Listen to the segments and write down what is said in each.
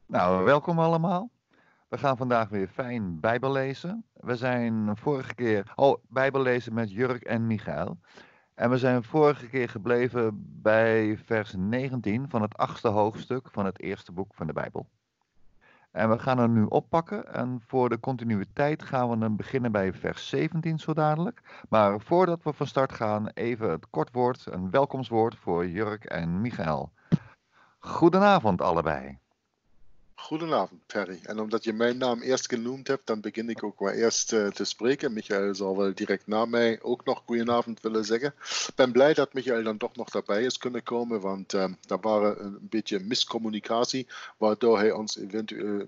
Nou, welkom allemaal. We gaan vandaag weer fijn Bijbel lezen. We zijn vorige keer Bijbel lezen met Jurk en Michael. En we zijn vorige keer gebleven bij vers 19 van het 8e hoofdstuk van het eerste boek van de Bijbel. En we gaan er nu oppakken en voor de continuïteit gaan we dan beginnen bij vers 17 zo dadelijk. Maar voordat we van start gaan, even het kort woord, een welkomstwoord voor Jurk en Michael. Goedenavond allebei. Goedenavond, Perry. En omdat je mijn naam eerst genoemd hebt, dan begin ik ook maar eerst te spreken. Michael zal wel direct na mij ook nog goedenavond willen zeggen. Ik ben blij dat Michael dan toch nog daarbij is kunnen komen, want daar waren een beetje miscommunicatie, waardoor hij ons eventueel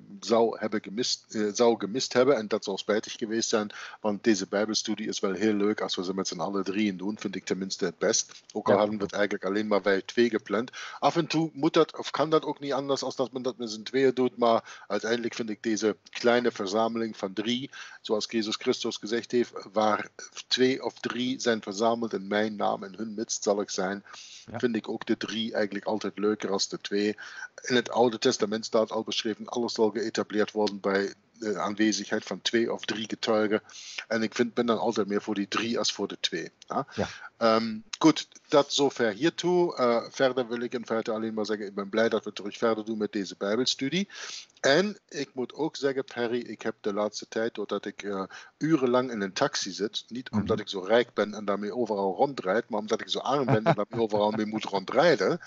zou gemist hebben. En dat zou spijtig geweest zijn, want deze Bijbelstudie is wel heel leuk als we ze met z'n allen drieën doen, vind ik tenminste het best. Ook al hadden we het eigenlijk alleen maar bij 2 gepland. Af en toe moet dat, of kan dat ook niet anders als dat men dat met z'n tweeën doet, maar uiteindelijk vind ik deze kleine verzameling van 3, zoals Jezus Christus gezegd heeft, waar 2 of 3 zijn verzameld in mijn naam, in hun midst zal ik zijn, vind ik ook de 3 eigenlijk altijd leuker als de 2. In het Oude Testament staat al beschreven, alles zal geëtableerd worden bij de aanwezigheid van 2 of 3 getuigen. En ik ben dan altijd meer voor die 3 als voor de 2. Ja? Goed, dat zover hiertoe. Verder wil ik in feite alleen maar zeggen, ik ben blij dat we terug verder doen met deze Bijbelstudie. En ik moet ook zeggen, Perry, ik heb de laatste tijd, doordat ik urenlang in een taxi zit, niet omdat ik zo rijk ben en daarmee overal rondrijd, maar omdat ik zo arm ben en daarmee overal mee moet rondrijden,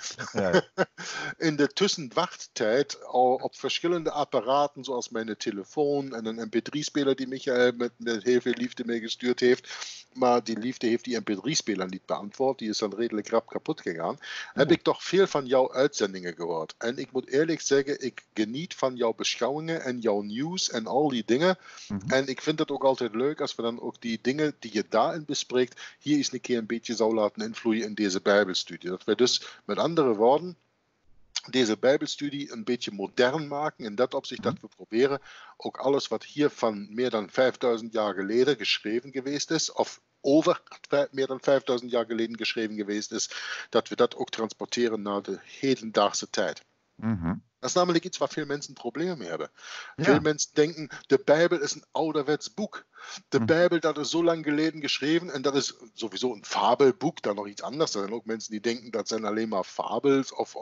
in de tussenwachttijd al op verschillende apparaten, zoals mijn telefoon en een mp3-speler die Michael met heel veel liefde mee gestuurd heeft, maar die liefde heeft die mp3-speler niet beantwoord, die is dan redelijk rap kapot gegaan, heb ik toch veel van jouw uitzendingen gehoord. En ik moet eerlijk zeggen, ik geniet van jouw beschouwingen en jouw nieuws en al die dingen. En ik vind het ook altijd leuk als we dan ook die dingen die je daarin bespreekt, hier eens een keer een beetje zou laten invloeien in deze Bijbelstudie. Dat we dus met andere woorden deze Bijbelstudie een beetje modern maken, in dat opzicht dat we proberen ook alles wat hier van meer dan 5000 jaar geleden geschreven geweest is, of over meer dan 5000 jaar geleden geschreven geweest is, dat we dat ook transporteren naar de hedendaagse tijd. Dat is namelijk iets waar veel mensen problemen mee hebben. Veel mensen denken, de Bijbel is een ouderwets boek. De Bijbel, dat is zo lang geleden geschreven en dat is sowieso een fabelboek, dan nog iets anders. Er zijn ook mensen die denken, dat zijn alleen maar fabels of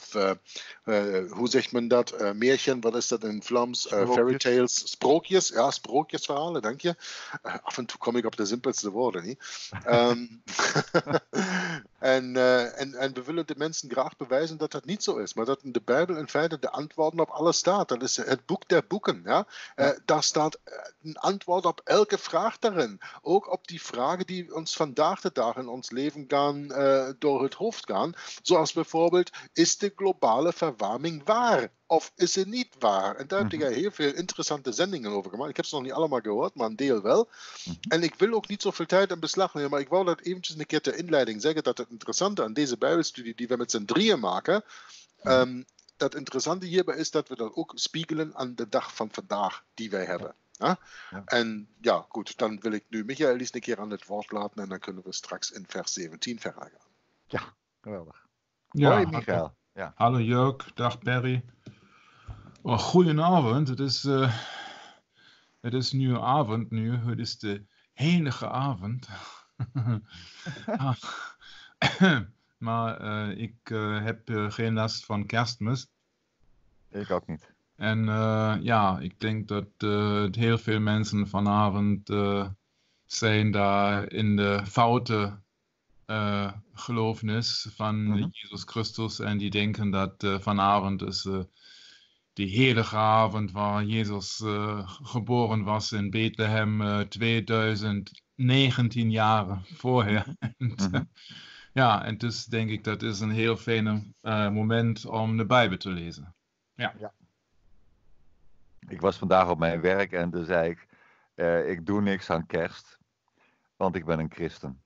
hoe zegt men dat? Märchen, wat is dat in Vlaams? Fairy tales, sprookjes. Ja, sprookjesverhalen, dank je. Af en toe kom ik op de simpelste woorden, niet? En we willen de mensen graag bewijzen dat dat niet zo is, maar dat in de Bijbel in feite de antwoorden op alles staat. Dat is het boek der boeken. Ja? Daar staat een antwoord op elke vraag daarin. Ook op die vragen die ons vandaag de dag in ons leven gaan, door het hoofd gaan. Zoals bijvoorbeeld, is de globale verwarming waar? Of is ze niet waar? En daar heb jij heel veel interessante zendingen over gemaakt. Ik heb ze nog niet allemaal gehoord, maar een deel wel. En ik wil ook niet zoveel tijd in beslag nemen, maar ik wou dat eventjes een keer ter inleiding zeggen, dat het interessante aan deze Bijbelstudie die we met z'n drieën maken, dat interessante hierbij is dat we dat ook spiegelen aan de dag van vandaag die wij hebben. Ja? En ja, goed, dan wil ik nu Michael eens een keer aan het woord laten en dan kunnen we straks in vers 17 verder gaan. Ja, geweldig. Ja, hoi Michael. Hallo Jörg, dag Perry. Oh, goedenavond, het is nu avond nu, het is de heilige avond. Maar ik heb geen last van Kerstmis. Ik ook niet. En ik denk dat heel veel mensen vanavond zijn daar in de foute geloofnis van Jezus Christus en die denken dat vanavond is die heilige avond waar Jezus geboren was in Bethlehem 2019 jaren voorher. En dus denk ik dat is een heel fijne moment om de Bijbel te lezen. Ja. Ik was vandaag op mijn werk en toen zei ik doe niks aan kerst, want ik ben een christen.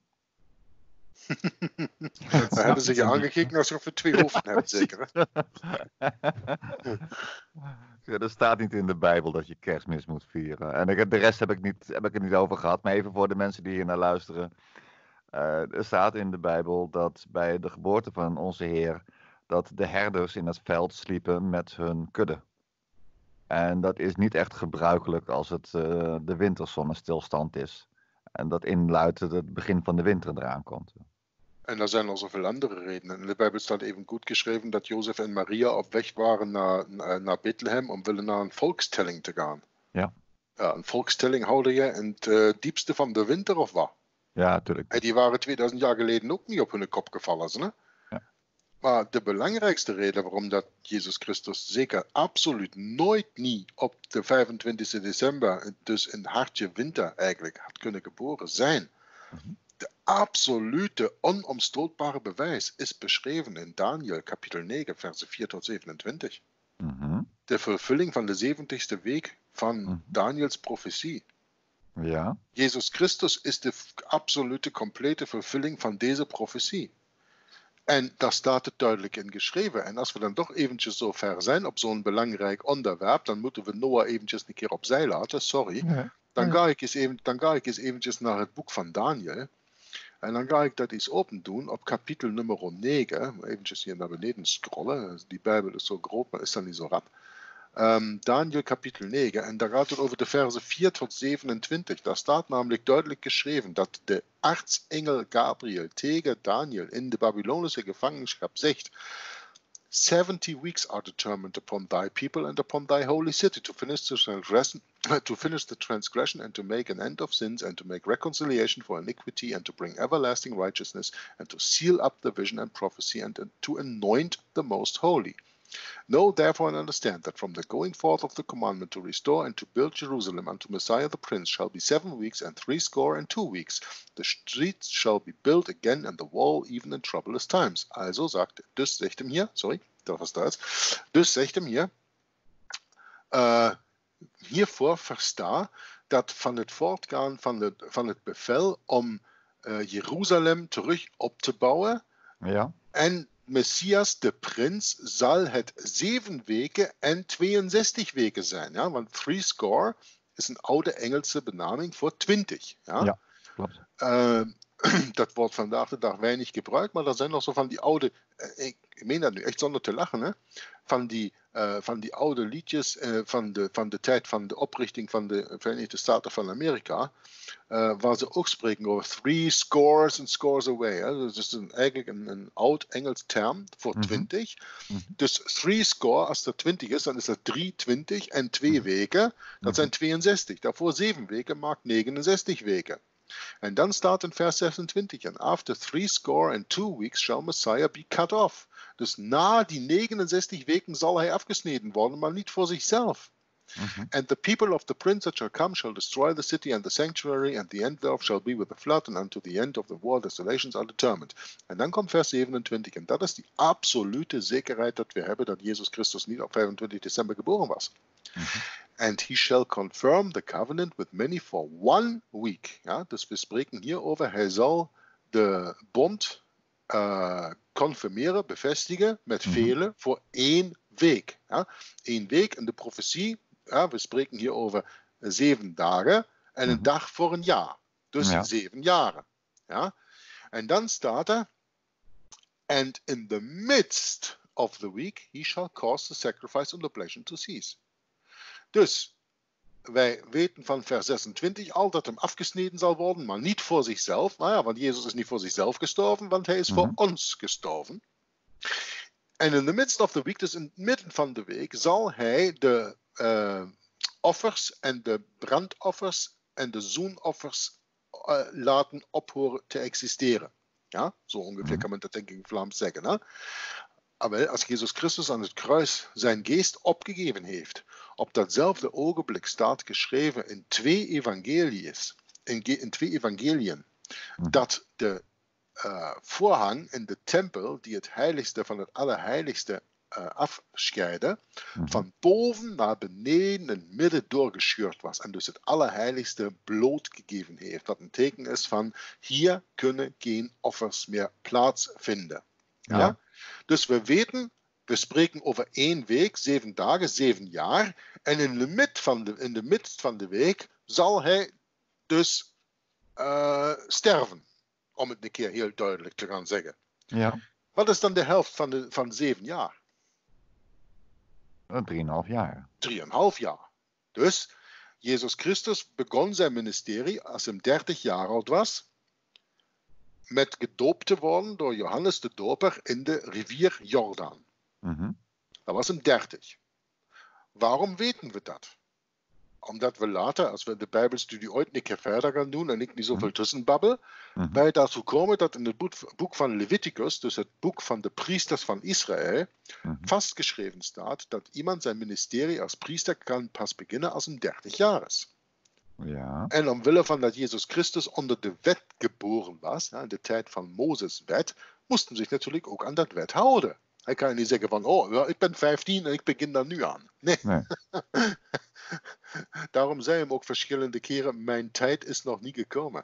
Daar hebben ze je aangekeken alsof we 2 hoofden hebben, zeker. Er staat niet in de Bijbel dat je kerstmis moet vieren. En de rest heb ik het niet over gehad, maar even voor de mensen die hier naar luisteren. Er staat in de Bijbel dat bij de geboorte van onze Heer, dat de herders in het veld sliepen met hun kudde. En dat is niet echt gebruikelijk als het de winterzonnestilstand is. En dat inluidt dat het begin van de winter eraan komt. En er zijn nog zoveel andere redenen. In de Bijbel staat even goed geschreven dat Jozef en Maria op weg waren naar Bethlehem om willen naar een volkstelling te gaan. Ja. Ja, een volkstelling houden je in het diepste van de winter of wat? Ja, natuurlijk. En die waren 2000 jaar geleden ook niet op hun kop gevallen. Hè? Ja. Maar de belangrijkste reden waarom dat Jezus Christus zeker absoluut nooit niet op de 25 december, dus in hartje winter eigenlijk, had kunnen geboren zijn. De absolute onomstootbare bewijs is beschreven in Daniel kapitel 9 versen 4 tot 27. De vervulling van de 70ste week van Daniels profetie. Ja. Jezus Christus is de absolute complete vervulling van deze profetie. En daar staat het duidelijk in geschreven. En als we dan toch eventjes zo ver zijn op zo'n belangrijk onderwerp, dan moeten we Noah eventjes een keer opzij laten, sorry. Ja. Dan ga ik eens eventjes naar het boek van Daniel. En dan ga ik dat eens open doen op kapitel nummer 9. Eventjes hier naar beneden scrollen. Die Bijbel is zo groot, maar is dan niet zo rap. Daniel kapitel 9. En daar gaat het over de versen 4 tot 27. Daar staat namelijk duidelijk geschreven dat de aartsengel Gabriel tegen Daniel in de Babylonische gevangenschap zegt: 70 weeks are determined upon thy people and upon thy holy city to finish the transgression and to make an end of sins and to make reconciliation for iniquity and to bring everlasting righteousness and to seal up the vision and prophecy and to anoint the most holy. Know therefore and understand that from the going forth of the commandment to restore and to build Jerusalem unto Messiah the Prince shall be 7 weeks and 62 weeks. The streets shall be built again and the wall even in troublous times. Also sagt, dus zegt hem hier, sorry, dat was Duits. Dus zegt hem hier, hiervoor versta dat van het voortgaan van het bevel om Jeruzalem terug op te bouwen. Ja. En Messias, de prins, zal het 7 weken en 62 weken zijn. Ja? Want 70 is een oude Engelse benaming voor 20. Ja, Ja, klopt. Dat wordt vandaag de dag weinig gebruikt, maar er zijn nog zo van die oude, ik meen dat nu echt zonder te lachen, hè? Van die oude liedjes van de tijd van de oprichting van de Verenigde Staten van Amerika, waar ze ook spreken over 3 scores and scores away. Hè? Dat is eigenlijk een oud Engels term voor 20. Dus 3 score, als er 20 is, dan is dat 320 en 2 weken, dat zijn 62. Daarvoor 7 weken maakt 69 weken. En dan staat in vers 26, and after 62 weeks shall Messiah be cut off. Dus na die 69 weken zal hij afgesneden worden, maar niet voor zichzelf. And the people of the prince that shall come shall destroy the city and the sanctuary, and the end thereof shall be with the flood, and unto the end of the war desolations are determined. En dan komt vers 27, en dat is die absolute zekerheid dat we hebben dat Jezus Christus niet op 25 december geboren was. And he shall confirm the covenant with many for 1 week. Ja, dus we spreken hier over, hij zal de bond confirmeren, bevestigen met velen voor 1 week. Ja. 1 week in de profetie, ja, we spreken hier over 7 dagen en een dag voor een jaar. Dus 7 jaren. Ja. En dan staat er, and in the midst of the week he shall cause the sacrifice and oblation to cease. Dus wij weten van vers 26 al dat hem afgesneden zal worden, maar niet voor zichzelf. Nou ja, want Jezus is niet voor zichzelf gestorven, want hij is voor ons gestorven. En in the midst of the week, dus in het midden van de week, zal hij de offers en de brandoffers en de zoenoffers laten ophoren te existeren. Ja, zo ongeveer kan men dat denk ik in Vlaams zeggen. Hè? Maar als Jezus Christus aan het kruis zijn geest opgegeven heeft, op datzelfde ogenblik staat geschreven in 2 evangeliën, dat de voorhang in de tempel, die het heiligste van het allerheiligste afscheidde, van boven naar beneden in het midden doorgescheurd was en dus het allerheiligste blootgegeven heeft. Dat een teken is van, hier kunnen geen offers meer plaatsvinden. Ja? Dus we weten, we spreken over 1 week, 7 dagen, 7 jaar. En in de midst van de week zal hij dus sterven. Om het een keer heel duidelijk te gaan zeggen. Ja. Wat is dan de helft van 7 jaar? 3,5 jaar. 3,5 jaar. Dus Jezus Christus begon zijn ministerie als hij 30 jaar oud was, met gedoopt te worden door Johannes de Doper in de rivier Jordaan. Mhm. Dat was hem 30. Waarom weten we dat? Omdat we later, als we de Bijbelstudie ooit een keer verder gaan doen en ik niet zoveel tussenbabbel, Mhm. wij daartoe komen dat in het boek van Leviticus, dus het boek van de priesters van Israël, Mhm. vastgeschreven staat dat iemand zijn ministerie als priester kan pas beginnen als hij 30 jaar is. Ja. En omwille van dat Jezus Christus onder de wet geboren was, in de tijd van Mozes wet, moesten zich natuurlijk ook aan dat wet houden. Hij kan niet zeggen van, oh, ja, ik ben 15 en ik begin daar nu aan. Nee. Nee. Daarom zei hem ook verschillende keren, mijn tijd is nog niet gekomen.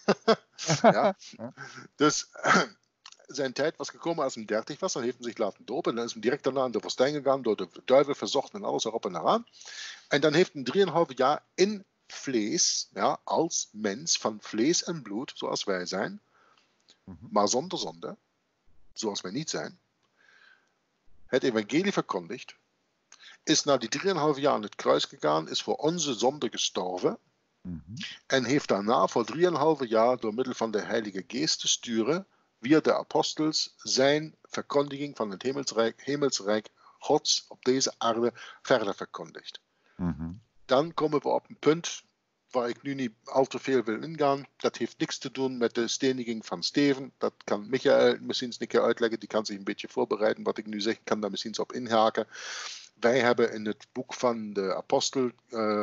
Ja? Dus zijn tijd was gekomen als hij 30 was, dan heeft hij zich laten dopen en dan is hij direct daarna in de woestijn gegaan, door de duivel verzocht en alles erop en eraan. En dan heeft hij 3,5 jaar in vlees, ja, als mens van vlees en bloed, zoals wij zijn, maar zonder zonde, zoals wij niet zijn, het evangelie verkondigd, is na die 3,5 jaar aan het kruis gegaan, is voor onze zonde gestorven Mhm. en heeft daarna voor 3,5 jaar door middel van de Heilige Geest te sturen, via de apostels, zijn verkondiging van het hemelsrijk Gods op deze aarde verder verkondigd. Mhm. Dan komen we op een punt waar ik nu niet al te veel wil ingaan. Dat heeft niks te doen met de steniging van Steven. Dat kan Michael misschien een keer uitleggen. Die kan zich een beetje voorbereiden. Wat ik nu zeg, kan daar misschien op inhaken. Wij hebben in het boek van de apostel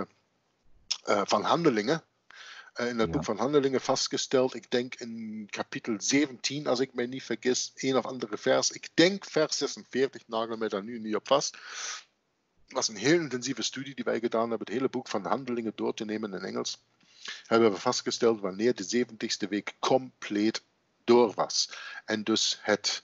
van Handelingen, in het boek van Handelingen vastgesteld, ik denk in kapitel 17, als ik mij niet vergis, een of andere vers. Ik denk vers 46, nagel mij daar nu niet op vast. Het was een heel intensieve studie die wij gedaan hebben, het hele boek van Handelingen door te nemen in Engels. Hebben we vastgesteld wanneer de 70ste week compleet door was. En dus het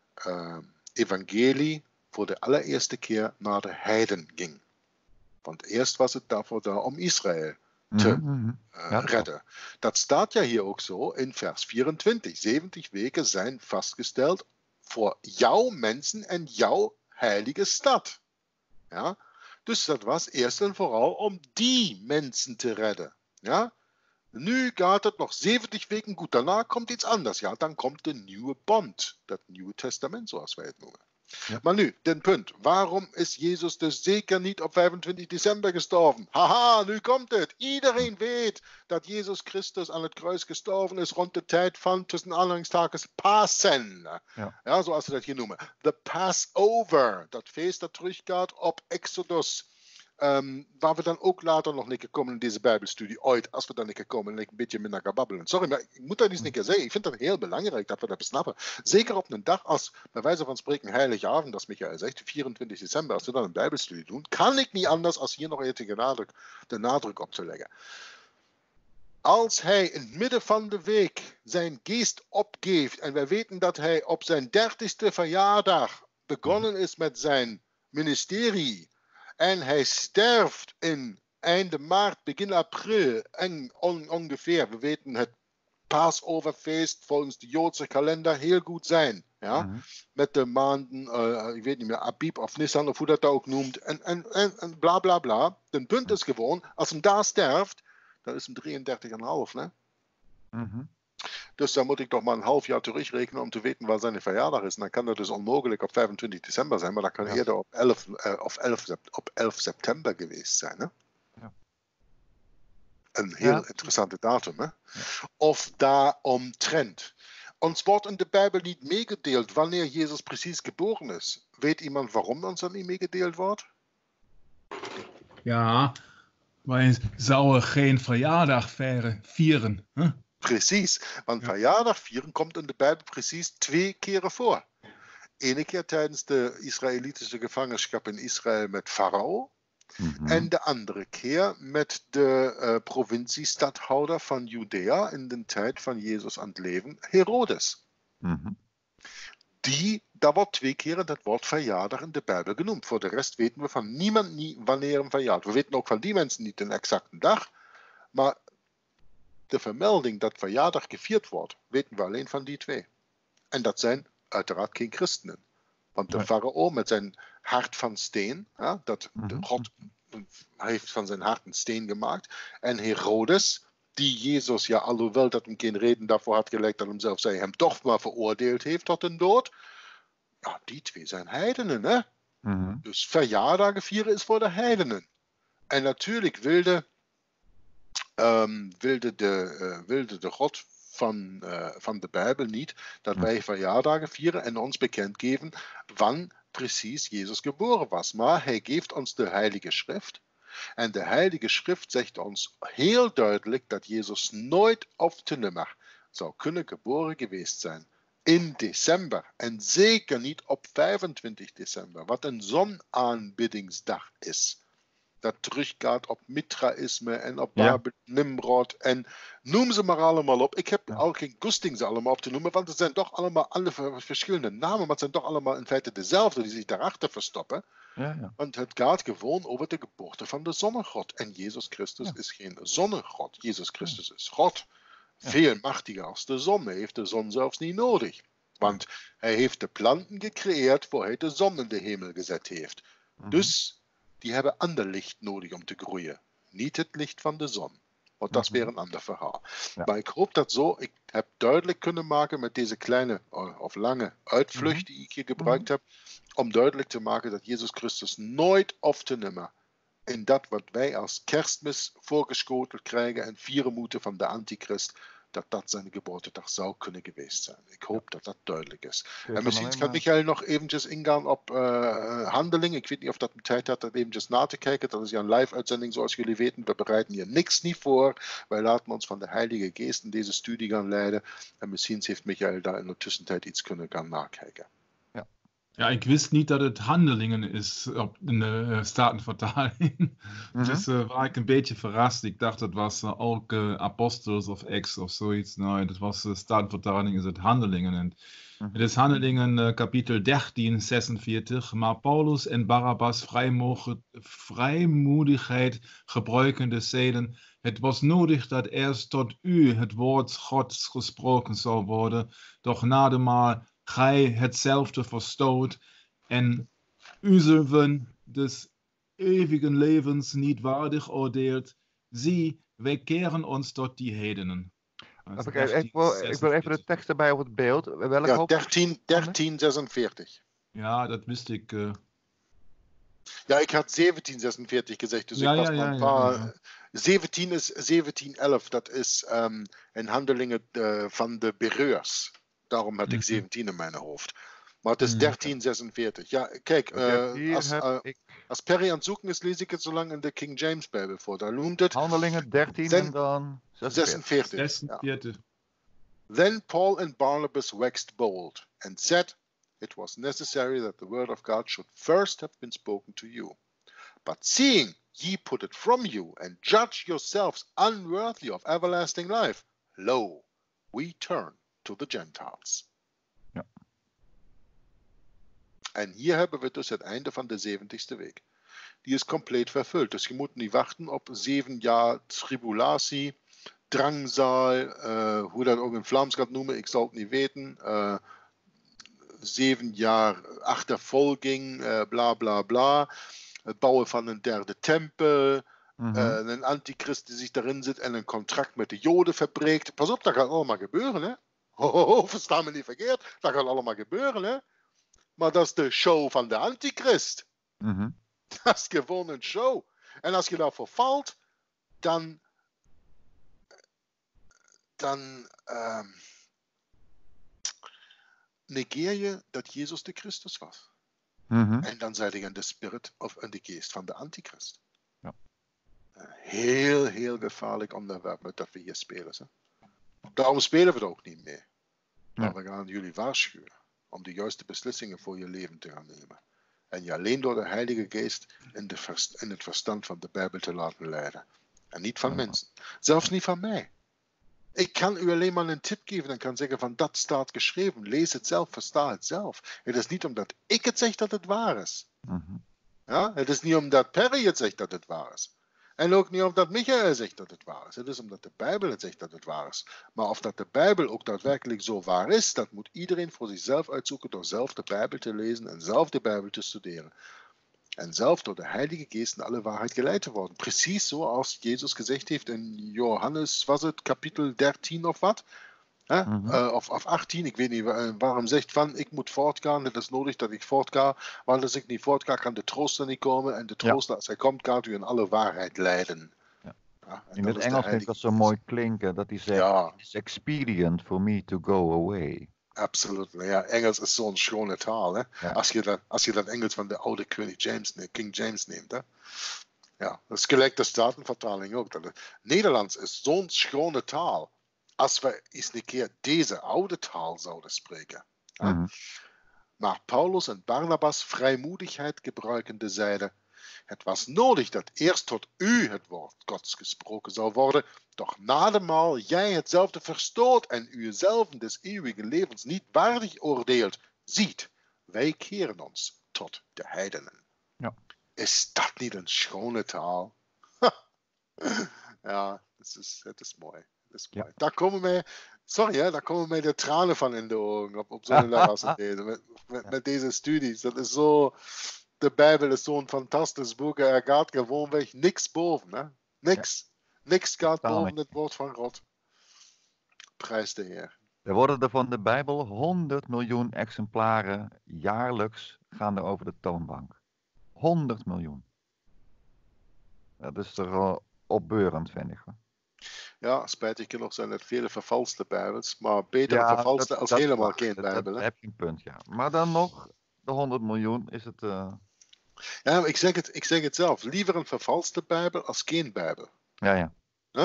evangelie voor de allereerste keer naar de heiden ging. Want eerst was het daarvoor daar om Israël te redden. Dat staat ja hier ook zo in vers 24. 70 weken zijn vastgesteld voor jouw mensen en jouw heilige stad. Ja? Dus dat was eerst en vooral om die mensen te redden. Ja? Nu gaat het nog 70 weken goed. Daarna komt iets anders. Ja, dan komt de nieuwe bond. Dat nieuwe testament, zoals wij het noemen. Ja. Maar nu, den punt. Waarom is Jezus dus zeker niet op 25 december gestorven? Haha, nu komt het. Iedereen weet dat Jezus Christus aan het kruis gestorven is rond de tijd van, tussen aanhalingstekens, Pasen. Ja, zoals ze dat hier noemen. De Passover. Dat feest dat teruggaat op Exodus. Waar we dan ook later nog een keer komen in deze Bijbelstudie, ooit, als we dan een keer komen en een beetje minder gaan babbelen. Sorry, maar ik moet dat eens een keer zeggen. Ik vind dat heel belangrijk dat we dat besnappen. Zeker op een dag als, bij wijze van spreken, heilige avond, als Michael zegt, 24 december, als we dan een Bijbelstudie doen, kan ik niet anders als hier nog even de nadruk op te leggen. Als hij in het midden van de week zijn geest opgeeft, en wij weten dat hij op zijn 30ste verjaardag begonnen is met zijn ministerie, en hij sterft in einde maart, begin april, ongeveer. We weten het Passoverfeest volgens de Joodse kalender heel goed zijn. Ja? Met de maanden, ik weet niet meer, Abib of Nissan of hoe dat ook noemt. En bla bla bla. Het punt is gewoon, als hij daar sterft, dan is hem 33,5. Ne? Dus dan moet ik toch maar een half jaar terugrekenen om te weten waar zijn verjaardag is. En dan kan dat dus onmogelijk op 25 december zijn, maar dat kan eerder op 11 september geweest zijn. Hè? Ja. Een heel interessante datum. Hè? Ja. Of daaromtrent. Ons wordt in de Bijbel niet meegedeeld wanneer Jezus precies geboren is. Weet iemand waarom ons dat niet meegedeeld wordt? Ja, wij zouden geen verjaardag vieren. Huh? Precies, want verjaardag vieren komt in de Bijbel precies 2 keren voor. Ene keer tijdens de Israëlitische gevangenschap in Israël met Farao. En de andere keer met de provinciestadhouder van Judea in de tijd van Jezus aan het leven, Herodes. Daar wordt 2 keren dat woord verjaardag in de Bijbel genoemd. Voor de rest weten we van niemand niet wanneer een verjaardag. We weten ook van die mensen niet een exacte dag, maar de vermelding dat verjaardag gevierd wordt, weten we alleen van die 2. En dat zijn uiteraard geen christenen. Want de farao met zijn hart van steen. Ja, dat God heeft van zijn hart een steen gemaakt. En Herodes, die Jezus, ja, alhoewel dat hem geen reden daarvoor had gelegd, dat hem zelf zei, hem toch maar veroordeeld heeft tot een dood. Ja, die twee zijn heidenen, hè? Dus verjaardagen vieren is voor de heidenen. En natuurlijk wilde de God van de Bijbel niet dat wij verjaardagen vieren en ons bekendgeven wanneer precies Jezus geboren was. Maar hij geeft ons de Heilige Schrift. En de Heilige Schrift zegt ons heel duidelijk dat Jezus nooit of te nimmer zou kunnen geboren geweest zijn in december. En zeker niet op 25 december, wat een zonaanbiddingsdag is. Dat teruggaat op Mithraïsme en op Babel, Nimrod en noem ze maar allemaal op. Ik heb al geen goesting ze allemaal op te noemen, want het zijn toch allemaal alle verschillende namen, maar het zijn toch allemaal in feite dezelfde die zich daarachter verstoppen. Want het gaat gewoon over de geboorte van de zonnegod. En Jezus Christus is geen zonnegod. Jezus Christus is God. Veel machtiger als de zon. Hij heeft de zon zelfs niet nodig. Want hij heeft de planten gecreëerd voor hij de zon in de hemel gezet heeft. Dus die hebben ander licht nodig om te groeien. Niet het licht van de zon. Want dat is weer een ander verhaal. Maar ik hoop dat ik heb duidelijk kunnen maken met deze kleine of lange uitvlucht die ik hier gebruikt heb, om duidelijk te maken dat Jezus Christus nooit of te nimmer in dat wat wij als kerstmis voorgeschoteld krijgen en vieren moeten van de antichrist, dat zijn geboortedag zou kunnen geweest zijn. Ik hoop dat dat duidelijk is. En misschien kan Michael nog eventjes ingaan op Handelingen. Ik weet niet of dat tijd had dat eventjes na te kijken. Dat is ja een live-uitzending zoals jullie weten. We bereiden hier niks niet voor. Wij laten ons van de Heilige Geest in deze studie gaan leiden. En misschien heeft Michael daar in de tussentijd iets kunnen gaan nakijken. Ja, ik wist niet dat het Handelingen is in de Statenvertaling. Dus war ik een beetje verrast. Ik dacht dat was ook Apostels of Acts of zoiets. Nee, dat was Statenvertaling, is het Handelingen. En het is Handelingen kapitel 13, 46. Maar Paulus en Barabbas vrijmoedigheid gebruikende zeiden, het was nodig dat eerst tot u het woord Gods gesproken zou worden, doch nademaal gij hetzelfde verstoot en uzelven des ewigen levens niet waardig oordeelt. Zie, wij keren ons tot die hedenen. Ik wil even de tekst erbij op het beeld. Ja, 1346. Ja, dat wist ik. Ja, ik had 1746 gezegd, dus ik was maar een paar... 17 is 1711, dat is in Handelingen van de Bereurs. Daarom had ik 17 in mijn hoofd. Maar het is 1346. Ja, kijk, als Perry aan het zoeken is, lees ik het zo lang in de King James Bijbel voor. Daar noemt het... Handelingen 13 en dan 46. Ja. Then Paul and Barnabas waxed bold and said, it was necessary that the word of God should first have been spoken to you. But seeing ye put it from you and judge yourselves unworthy of everlasting life, lo, we turn to the Gentiles. Ja. En hier hebben we dus het einde van de 70ste week. Die is compleet vervuld. Dus je moet niet wachten op 7 jaar tribulatie, drangzaal, hoe dat ook in Vlaams gaat noemen, ik zal het niet weten. 7 jaar achtervolging, bla bla bla. Het bouwen van een derde tempel. Een antichrist die zich daarin zit en een contract met de Joden verbreekt. Pas op, dat gaat allemaal gebeuren, hè. Versta me niet verkeerd. Dat gaat allemaal gebeuren, hè. Maar dat is de show van de antichrist. Dat is gewoon een show. En als je daarvoor valt, dan negeer je dat Jezus de Christus was. En dan zijn je in de spirit of in de geest van de antichrist. Ja. Heel, heel gevaarlijk onderwerp met dat we hier spelen. Hè? Daarom spelen we er ook niet mee. Maar we gaan jullie waarschuwen om de juiste beslissingen voor je leven te gaan nemen. En je alleen door de Heilige Geest in het verstand van de Bijbel te laten leiden. En niet van mensen. Zelfs niet van mij. Ik kan u alleen maar een tip geven en kan zeggen van dat staat geschreven. Lees het zelf, versta het zelf. Het is niet omdat ik het zeg dat het waar is. Ja? Het is niet omdat Perry het zegt dat het waar is. En ook niet omdat Michael zegt dat het waar is. Het is omdat de Bijbel het zegt dat het waar is. Maar of dat de Bijbel ook daadwerkelijk zo waar is, dat moet iedereen voor zichzelf uitzoeken door zelf de Bijbel te lezen en zelf de Bijbel te studeren. En zelf door de Heilige Geest in alle waarheid geleid te worden. Precies zoals Jezus gezegd heeft in Johannes, was het kapitel 13 of wat? Of 18, ik weet niet, waarom zegt van, ik moet voortgaan, het is nodig dat ik voortga, want als ik niet voortga, kan de trooster niet komen, en de trooster, als hij komt, gaat u in alle waarheid leiden. Ja. Ja, In het Engels vind ik dat zo mooi klinken, dat hij zegt, it's expedient for me to go away. Absoluut. Ja, Engels is zo'n schone taal. Hè? Ja. Als je dat Engels van de oude King James neemt. Hè? Ja, dat is gelijk de Statenvertaling ook. Nederlands is zo'n schone taal. Als we eens een keer deze oude taal zouden spreken. Mhm. Maar Paulus en Barnabas vrijmoedigheid gebruikende zeiden, het was nodig dat eerst tot u het woord Gods gesproken zou worden, doch nademaal jij hetzelfde verstoot en uzelf des eeuwige levens niet waardig oordeelt. Ziet, wij keren ons tot de heidenen. Ja. Is dat niet een schone taal? Ja, het is mooi. Ja. Daar komen mij de tranen van in de ogen op zo'n dag als deze. Met deze studies. Dat is zo. De Bijbel is zo'n fantastisch boek. Er gaat gewoonweg niks boven. Hè? Niks. Niks gaat boven het woord van God. Prijs de Heer. Er worden er van de Bijbel 100 miljoen exemplaren jaarlijks gaan er over de toonbank. 100 miljoen. Dat is toch opbeurend, vind ik. Ja, spijtig genoeg zijn het vele vervalste Bijbels, maar beter vervalste als helemaal geen Bijbel. Dat heb je een punt, ja. Maar dan nog, de 100 miljoen is het... Ja, ik zeg het zelf. Liever een vervalste Bijbel als geen Bijbel. Ja.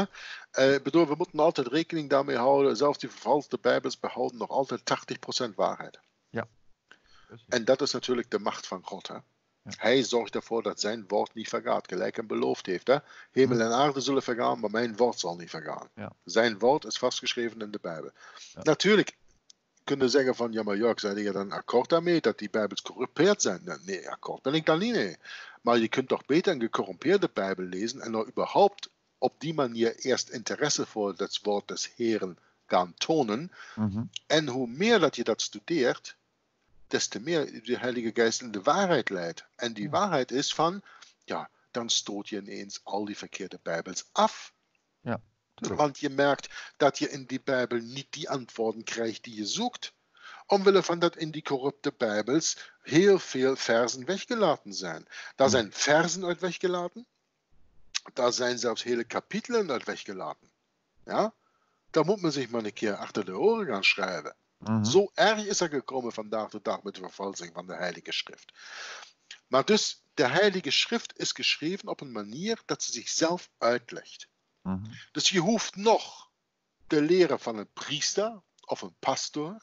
We moeten altijd rekening daarmee houden. Zelfs die vervalste Bijbels behouden nog altijd 80% waarheid. Ja. Precies. En dat is natuurlijk de macht van God. Hè? Ja. Hij zorgt ervoor dat zijn woord niet vergaat, gelijk hem beloofd heeft. Hè? Hemel en aarde zullen vergaan, maar mijn woord zal niet vergaan. Ja. Zijn woord is vastgeschreven in de Bijbel. Ja. Natuurlijk kunnen zeggen van, ja maar Jörg, zei je dan akkoord daarmee dat die Bijbels corrumpeerd zijn? Nee, akkoord ben ik daar niet mee. Maar je kunt toch beter een gecorrumpeerde Bijbel lezen en er überhaupt op die manier eerst interesse voor het woord des Heren gaan tonen. Mm-hmm. En hoe meer dat je dat studeert, des te meer de Heilige Geest in de waarheid leidt. En die waarheid is van, ja, dan stoot je ineens al die verkeerde Bijbels af. Ja, want je merkt dat je in die Bijbel niet die antwoorden krijgt die je zoekt. Omwille van dat in die corrupte Bijbels heel veel versen weggelaten zijn. Daar zijn versen uit weggelaten. Daar zijn zelfs hele kapitelen uit weggelaten. Ja? Daar moet man zich maar een keer achter de oren gaan schrijven. Mm-hmm. Zo erg is er gekomen vandaag de dag met de vervalsing van de Heilige Schrift. Maar dus, de Heilige Schrift is geschreven op een manier dat ze zichzelf uitlegt. Mm-hmm. Dus je hoeft nog te leren van een priester of een pastoor.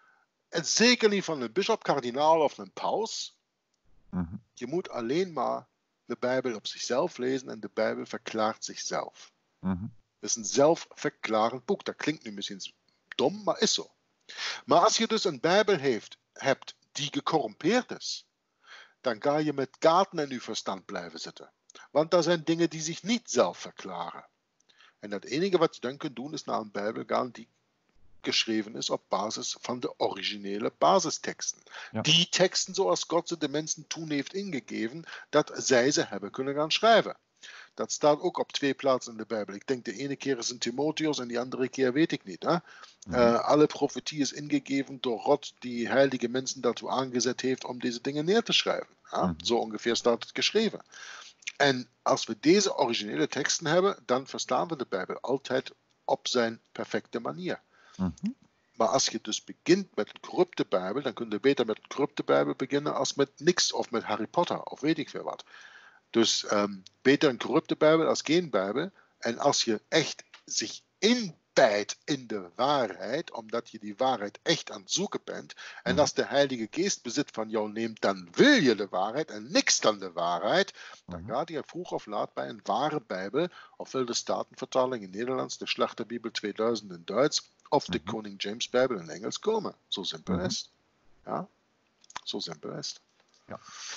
En zeker niet van een bisschop, kardinaal of een paus. Mm-hmm. Je moet alleen maar de Bijbel op zichzelf lezen en de Bijbel verklaart zichzelf. Mm-hmm. Het is een zelfverklarend boek. Dat klinkt nu misschien dom, maar is zo. Maar als je dus een Bijbel hebt die gecorrumpeerd is, dan ga je met kaarten in je verstand blijven zitten. Want daar zijn dingen die zich niet zelf verklaren. En het enige wat je dan kunt doen is naar een Bijbel gaan die geschreven is op basis van de originele basisteksten. Ja. Die teksten zoals God ze de mensen toen heeft ingegeven, dat zij ze hebben kunnen gaan schrijven. Dat staat ook op 2 plaatsen in de Bijbel. Ik denk de ene keer is in Timotheus en die andere keer weet ik niet. Hè? Alle profetie is ingegeven door God, die heilige mensen daartoe aangezet heeft om deze dingen neer te schrijven. Zo ongeveer staat het geschreven. En als we deze originele teksten hebben, dan verstaan we de Bijbel altijd op zijn perfecte manier. Mm-hmm. Maar als je dus begint met een corrupte Bijbel, dan kun je beter met een corrupte Bijbel beginnen als met niks of met Harry Potter of weet ik veel wat. Dus beter een corrupte Bijbel als geen Bijbel. En als je echt zich inbijt in de waarheid, omdat je die waarheid echt aan het zoeken bent, en als de Heilige Geest bezit van jou neemt, dan wil je de waarheid en niks dan de waarheid, dan gaat je vroeg of laat bij een ware Bijbel, ofwel de Statenvertaling in Nederlands, de Schlachterbibel 2000 in Duits, of de Koning James Bijbel in Engels komen. Zo simpel is het. Ja, zo simpel is het. Ja.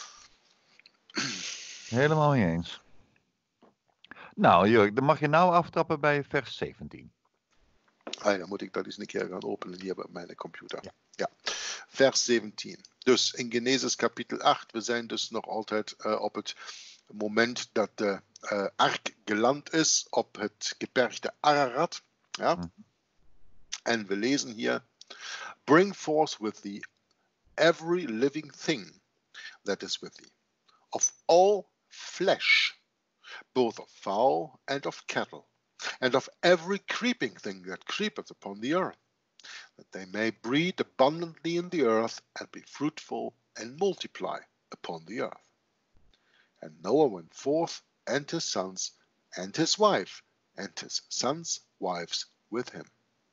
Helemaal niet eens. Nou, Jurk, dan mag je nou aftrappen bij vers 17. Dan moet ik dat eens een keer gaan openen hier op mijn computer. Ja. vers 17. Dus in Genesis kapitel 8, we zijn dus nog altijd op het moment dat de ark geland is op het gebergte Ararat. Ja? En we lezen hier, bring forth with thee every living thing that is with thee, of all flesh, both of fowl and of cattle, and of every creeping thing that creepeth upon the earth, that they may breed abundantly in the earth, and be fruitful and multiply upon the earth. And Noah went forth, and his sons, and his wife, and his sons' wives with him.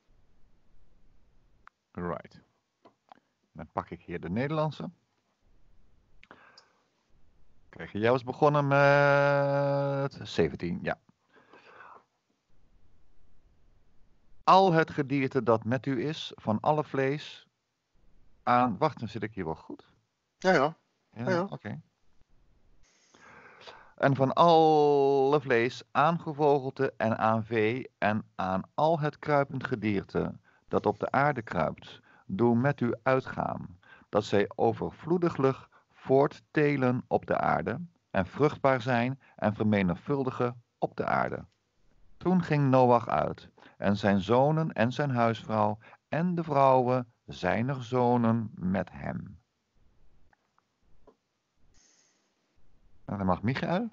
Right. Dan pak ik hier de Nederlandse. Kijk, jij was begonnen met 17, ja. Al het gedierte dat met u is, van alle vlees, aan... Wacht, dan zit ik hier wel goed. Ja. Oké. En van alle vlees, aan gevogelte en aan vee en aan al het kruipend gedierte dat op de aarde kruipt, doe met u uitgaan, dat zij overvloediglijk voorttelen op de aarde en vruchtbaar zijn en vermenigvuldigen op de aarde. Toen ging Noach uit en zijn zonen en zijn huisvrouw en de vrouwen zijner zonen met hem. En dan mag Michael.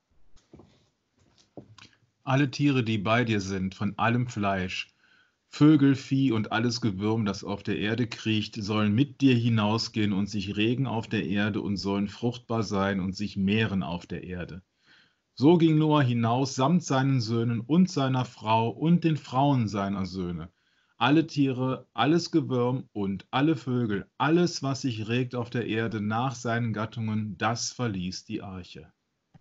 Alle Tiere, die bei dir sind, von allem Fleisch, Vögel, Vieh und alles Gewürm, das auf der Erde kriecht, sollen mit dir hinausgehen und sich regen auf der Erde und sollen fruchtbar sein und sich mehren auf der Erde. So ging Noah hinaus samt seinen Söhnen und seiner Frau und den Frauen seiner Söhne. Alle Tiere, alles Gewürm und alle Vögel, alles, was sich regt auf der Erde nach seinen Gattungen, das verließ die Arche.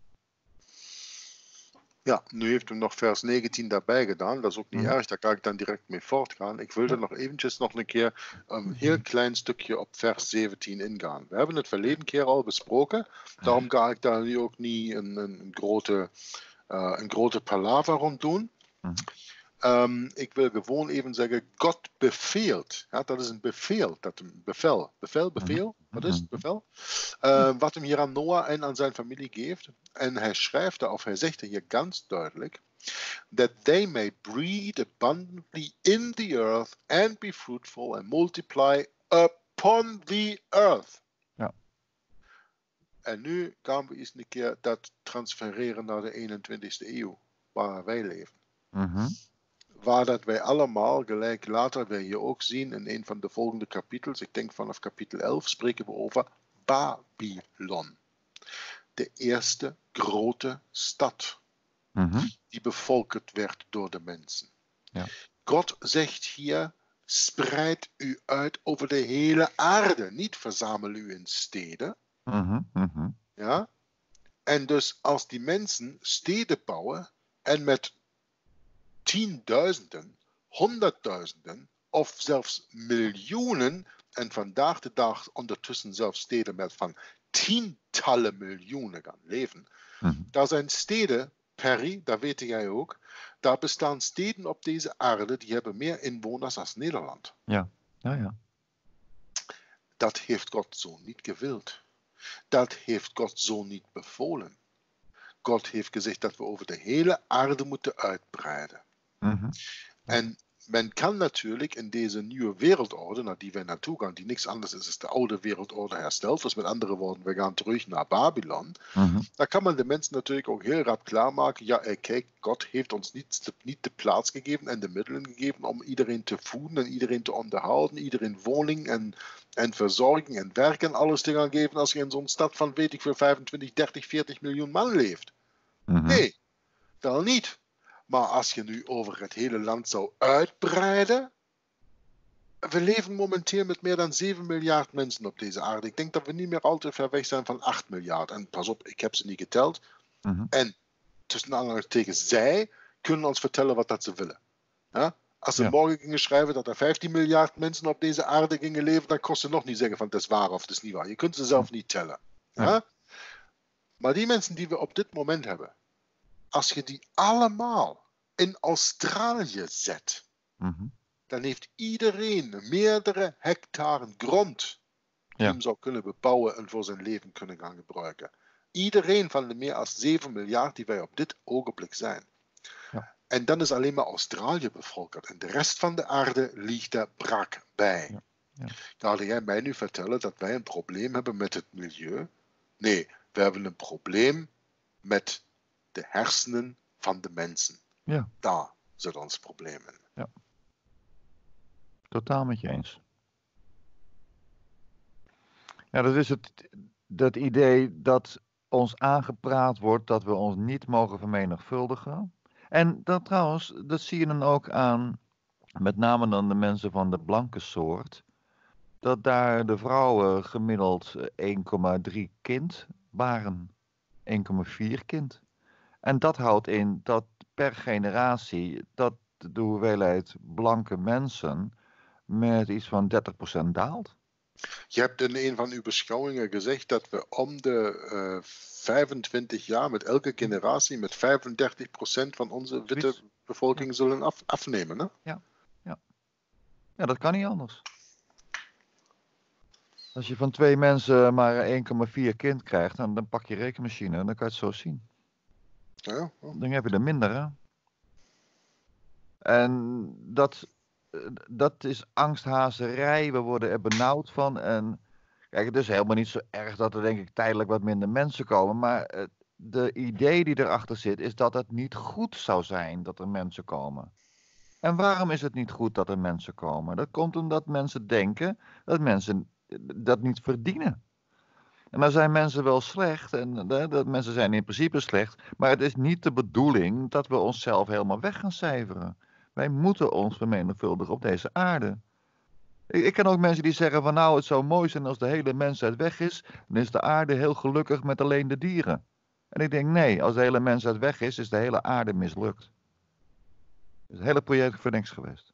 Ja, nu heeft hem nog vers 19 daarbij gedaan. Dat is ook niet erg, daar kan ik dan direct mee voortgaan. Ik wilde nog eventjes nog een keer een heel klein stukje op vers 17 ingaan. We hebben het verleden keer al besproken. Daarom ga ik daar nu ook niet een grote palaver rond doen. Ik wil gewoon even zeggen, God beveelt. Ja, dat is een bevel. Bevel. Wat is het bevel? Wat hem hier aan Noah en aan zijn familie geeft. En hij schrijft er, of hij zegt er hier ganz duidelijk, that they may breed abundantly in the earth and be fruitful and multiply upon the earth. Ja. En nu gaan we eens een keer dat transfereren naar de 21ste eeuw, waar wij leven. Waar dat wij allemaal, gelijk later wij hier ook zien in een van de volgende kapitels, ik denk vanaf kapitel 11, spreken we over Babylon. De eerste grote stad die bevolkt werd door de mensen. Ja. God zegt hier, spreid u uit over de hele aarde, niet verzamel u in steden. Ja? En dus als die mensen steden bouwen en met tienduizenden, honderdduizenden of zelfs miljoenen, en vandaag de dag ondertussen zelfs steden met van tientallen miljoenen gaan leven. Daar zijn steden, Perry, dat weet jij ook, daar bestaan steden op deze aarde die hebben meer inwoners als Nederland. Ja. Dat heeft God zo niet gewild. Dat heeft God zo niet bevolen. God heeft gezegd dat we over de hele aarde moeten uitbreiden. En men kan natuurlijk in deze nieuwe wereldorde, naar die wij naartoe gaan, die niks anders is de oude wereldorde hersteld, dus met andere woorden, we gaan terug naar Babylon, daar kan men de mensen natuurlijk ook heel rap klaarmaken, ja kijk, God heeft ons niet de plaats gegeven en de middelen gegeven om iedereen te voeden en iedereen te onderhouden, iedereen woning en verzorging en werk en alles te gaan geven als je in zo'n stad van, weet ik veel, 25, 30, 40 miljoen man leeft. Nee, wel niet. Maar als je nu over het hele land zou uitbreiden, we leven momenteel met meer dan 7 miljard mensen op deze aarde. Ik denk dat we niet meer al te ver weg zijn van 8 miljard. En pas op, ik heb ze niet geteld. En tussen aanhalingstekens, zij kunnen ons vertellen wat dat ze willen. Ja? Als ze morgen gingen schrijven dat er 15 miljard mensen op deze aarde gingen leven, dan kost ze nog niet zeggen van het is waar of het is niet waar. Je kunt ze zelf niet tellen. Ja? Maar die mensen die we op dit moment hebben, als je die allemaal in Australië zet, dan heeft iedereen meerdere hectare grond die Ja. hem zou kunnen bebouwen en voor zijn leven kunnen gaan gebruiken. Iedereen van de meer dan 7 miljard die wij op dit ogenblik zijn. Ja. En dan is alleen maar Australië bevolkt. En de rest van de aarde ligt daar brak bij. Ja. Ja. Ga jij mij nu vertellen dat wij een probleem hebben met het milieu? Nee, we hebben een probleem met de hersenen van de mensen. Ja. Daar zit ons probleem in. Totaal met je eens. Ja, dat is dat idee dat ons aangepraat wordt dat we ons niet mogen vermenigvuldigen. En dat trouwens, dat zie je dan ook aan, met name dan de mensen van de blanke soort, dat daar de vrouwen gemiddeld 1,3 kind waren. 1,4 kind. En dat houdt in dat per generatie dat de hoeveelheid blanke mensen met iets van 30% daalt. Je hebt in een van uw beschouwingen gezegd dat we om de 25 jaar met elke generatie met 35% van onze witte bevolking zullen afnemen. Hè? Ja, dat kan niet anders. Als je van 2 mensen maar 1,4 kind krijgt, dan pak je rekenmachine en dan kan je het zo zien. Ja. Dan heb je er minder, hè. En dat is angsthazerij. We worden er benauwd van. En kijk, het is helemaal niet zo erg dat er denk ik tijdelijk wat minder mensen komen. Maar de idee die erachter zit is dat het niet goed zou zijn dat er mensen komen. En waarom is het niet goed dat er mensen komen? Dat komt omdat mensen denken dat mensen dat niet verdienen. En dan zijn mensen wel slecht, en dat mensen zijn in principe slecht, maar het is niet de bedoeling dat we onszelf helemaal weg gaan cijferen. Wij moeten ons vermenigvuldigen op deze aarde. Ik ken ook mensen die zeggen van nou, het zou mooi zijn als de hele mensheid weg is, dan is de aarde heel gelukkig met alleen de dieren. En ik denk nee, als de hele mensheid weg is de hele aarde mislukt. Het hele project voor niks geweest.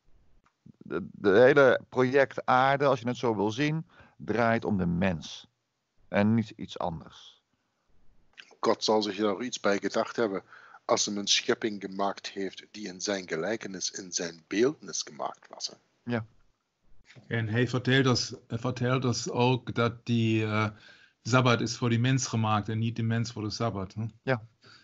De hele project aarde, als je het zo wil zien, draait om de mens. En niet iets anders. God zal zich er iets bij gedacht hebben als hij een schepping gemaakt heeft die in zijn gelijkenis, in zijn beeldnis gemaakt was. Hè? Ja. En hij vertelt ons ook dat die Sabbat is voor die mens gemaakt en niet de mens voor de Sabbat. Hè? Ja.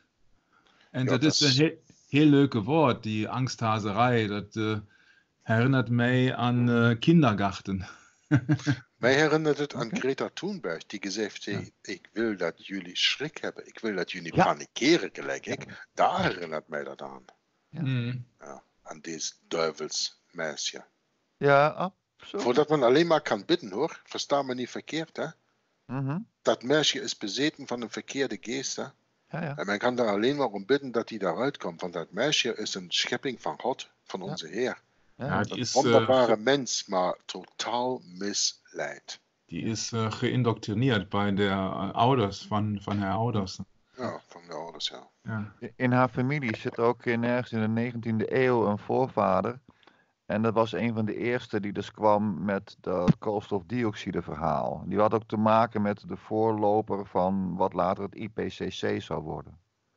En Ja, dat is een heel leuke woord, die angsthazerij. Dat herinnert mij aan kindergarten. Mij herinnert het aan Oké. Greta Thunberg, die gezegd heeft, ik wil dat jullie schrik hebben. Ik wil dat jullie Ja. panikeren gelijk ik. Daar herinnert mij dat aan. Ja. Ja, aan deze duivelsmeisje. Ja, absoluut. Voordat men alleen maar kan bidden hoor, versta me niet verkeerd hè. Mhm. Dat meisje is bezeten van een verkeerde geest hè. Ja. En men kan daar alleen maar om bidden dat hij daaruit komt. Want dat meisje is een schepping van God, van onze Heer. Ja, die Een is, wonderbare mens, maar totaal misleid. die is geïndoctrineerd bij de ouders van haar ouders. Ja, van de ouders, ja. Ja. In haar familie zit ook ergens in de 19e eeuw een voorvader. En dat was een van de eerste die dus kwam met dat koolstofdioxide verhaal. Die had ook te maken met de voorloper van wat later het IPCC zou worden.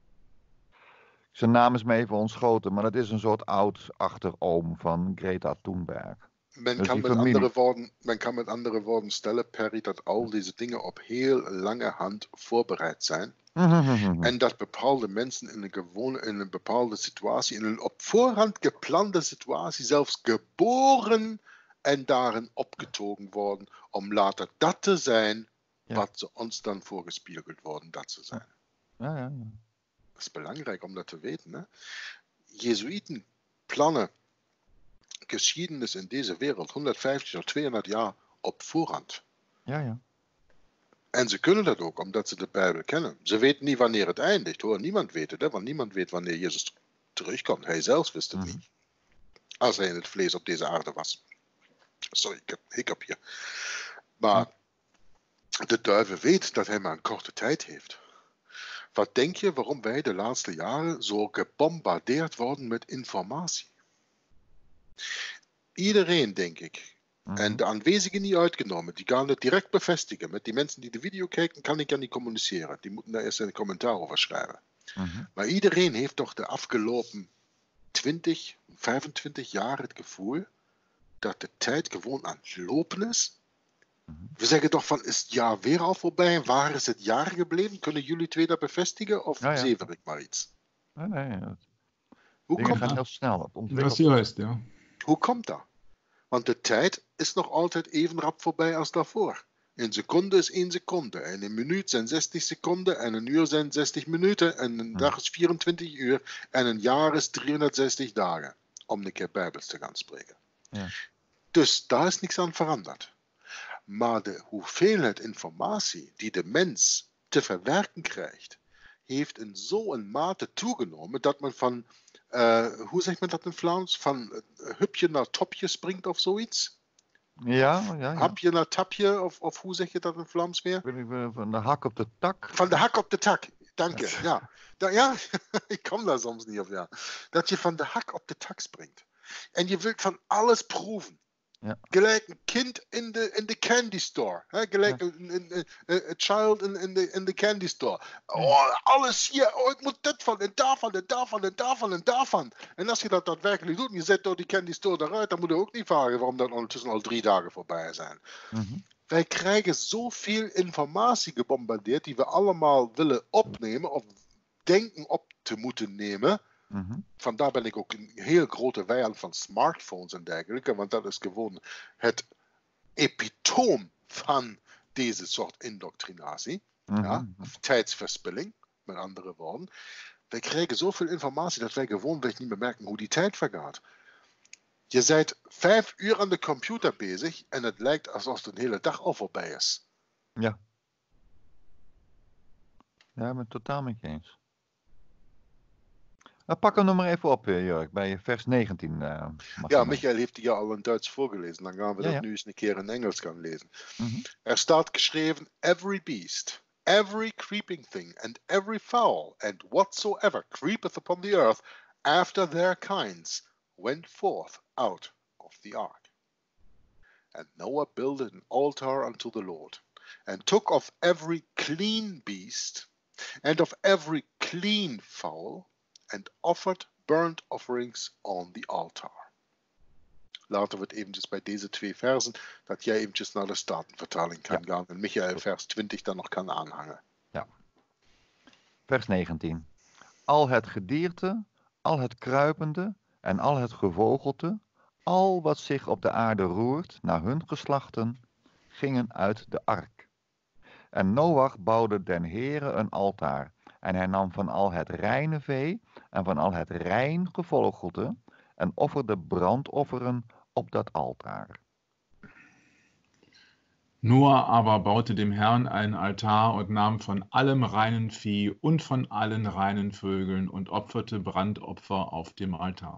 Zijn naam is me even ontschoten, maar dat is een soort oud achteroom van Greta Thunberg. Men Dus kan, die met familie- andere woorden stellen, Perry, dat al deze dingen op heel lange hand voorbereid zijn. En dat bepaalde mensen in een bepaalde situatie, in een op voorhand geplande situatie, zelfs geboren en daarin opgetogen worden, om later dat te zijn, Ja. wat ze ons dan voorgespiegeld worden dat ze zijn. Ja. Dat is belangrijk om dat te weten. Hè? Jezuïten plannen geschiedenis in deze wereld 150 tot 200 jaar op voorhand. Ja. En ze kunnen dat ook, omdat ze de Bijbel kennen. Ze weten niet wanneer het eindigt, hoor. Niemand weet het, hè? Want niemand weet wanneer Jezus terugkomt. Hij zelf wist het niet. Als hij in het vlees op deze aarde was. Sorry, ik heb hiccup hier. Maar de duivel weet dat hij maar een korte tijd heeft. Wat denk je waarom wij de laatste jaren zo gebombardeerd worden met informatie? Iedereen, denk ik. En de aanwezigen niet uitgenomen, die gaan het direct bevestigen. Met die mensen die de video kijken, kan ik niet communiceren. Die moeten daar eerst een commentaar over schrijven. Maar iedereen heeft toch de afgelopen 20, 25 jaar het gevoel dat de tijd gewoon aan het lopen is We zeggen toch van, is het jaar weer al voorbij? Waar is het jaar gebleven? Kunnen jullie twee dat bevestigen? Of Ja. zever ik maar iets? Nee. Hoe Dingen komt gaan dat? heel snel. Het Dat ontwikkelt is juist, ja. Hoe komt dat? Want de tijd is nog altijd even rap voorbij als daarvoor. Een seconde is 1 seconde. En een minuut zijn 60 seconden. En een uur zijn 60 minuten. En een dag is 24 uur. En een jaar is 360 dagen. Om een keer Bijbels te gaan spreken. Ja. Dus daar is niks aan veranderd. Maar de hoeveelheid informatie die de mens te verwerken krijgt, heeft in zo'n mate toegenomen dat men van, hoe zegt men dat in Vlaams, van hupje naar topje springt of zoiets? Ja. Hapje naar tapje, of hoe zeg je dat in Vlaams weer? Van de hak op de tak. Van de hak op de tak, dank je. Ja, ja ik kom daar soms niet op, ja. Dat je van de hak op de tak springt. En je wilt van alles proeven. Ja. Gelijk een kind in de candy store. Hè? Gelijk een child in de candy store. Oh, alles hier. Oh, ik moet dit van en daarvan en daarvan en daarvan en daarvan. En als je dat daadwerkelijk doet en je zet door die candy store eruit, dan moet je ook niet vragen waarom dat ondertussen al 3 dagen voorbij zijn. Wij krijgen zoveel informatie gebombardeerd die we allemaal willen opnemen of denken op te moeten nemen. Vandaar ben ik ook een heel grote vijand van smartphones en dergelijke, want dat is gewoon het epitoom van deze soort indoctrinatie, of tijdsverspilling, met andere woorden. Wij krijgen zoveel informatie dat wij gewoonweg niet meer merken hoe die tijd vergaat. Je bent 5 uur aan de computer bezig en het lijkt alsof de hele dag al voorbij is. Ja. Ja, ik ben het totaal met je eens. Pak hem nog maar even op, Jörg, bij vers 19. Ja, Michael heeft hier al in Duits voorgelezen. Dan gaan we dat nu eens een keer in Engels gaan lezen. Er staat geschreven, every beast, every creeping thing, and every fowl, and whatsoever creepeth upon the earth, after their kinds, went forth out of the ark. And Noah builded an altar unto the Lord, and took of every clean beast, and of every clean fowl, and offered burnt offerings on the altar. Laten we het eventjes bij deze 2 versen, dat jij eventjes naar de Statenvertaling kan gaan en Michael vers 20 dan nog kan aanhangen. Ja. Vers 19. Al het gedierte, al het kruipende en al het gevogelte, al wat zich op de aarde roert, naar hun geslachten, gingen uit de ark. En Noach bouwde den Heere een altaar, en hij nam van al het reine vee en van al het rein gevogelte en offerde brandofferen op dat altaar. Noah aber baute dem Herrn einen Altar und nahm von allem reinen Vieh und von allen reinen Vögeln und opferte Brandopfer auf dem Altar.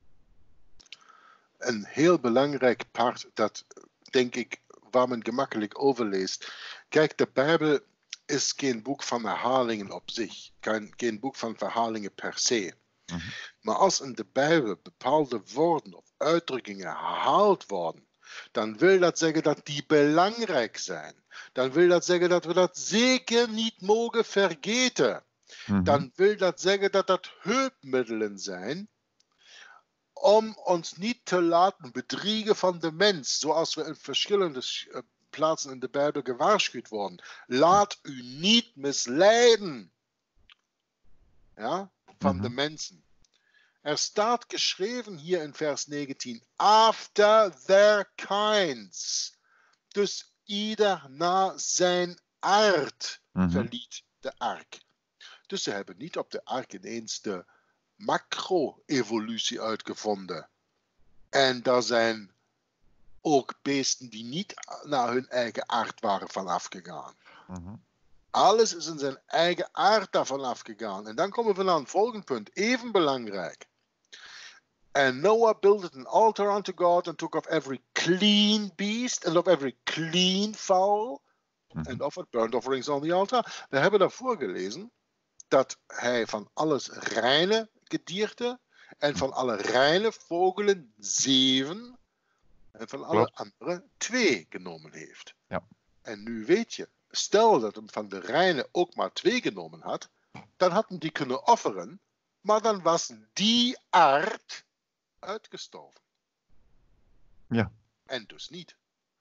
Een heel belangrijk part, dat denk ik, waar men gemakkelijk overleest. Kijk, de Bijbel is geen boek van herhalingen op zich. Geen boek van verhalingen per se. Maar als in de Bijbel bepaalde woorden of uitdrukkingen herhaald worden, dan wil dat zeggen dat die belangrijk zijn. Dan wil dat zeggen dat we dat zeker niet mogen vergeten. Dan wil dat zeggen dat dat hulpmiddelen zijn om ons niet te laten bedriegen van de mens, zoals we in verschillende plaatsen in de Bijbel gewaarschuwd worden. Laat u niet misleiden, ja, van de mensen. Er staat geschreven hier in vers 19, after their kinds. Dus ieder na zijn aard verliet de ark. Dus ze hebben niet op de ark ineens de macro-evolutie uitgevonden. En daar zijn ook beesten die niet naar hun eigen aard waren vanaf gegaan. Alles is in zijn eigen aard daarvan afgegaan. En dan komen we naar het volgende punt, even belangrijk. And Noah built an altar unto God and took of every clean beast and of every clean fowl and offered burnt offerings on the altar. We hebben daarvoor gelezen dat hij van alles reine gedierte en van alle reine vogelen 7 en van alle andere 2 genomen heeft. Ja. En nu weet je, stel dat hem van de reine ook maar 2 genomen had, dan had hij die kunnen offeren, maar dan was die aard uitgestorven. Ja. En dus niet.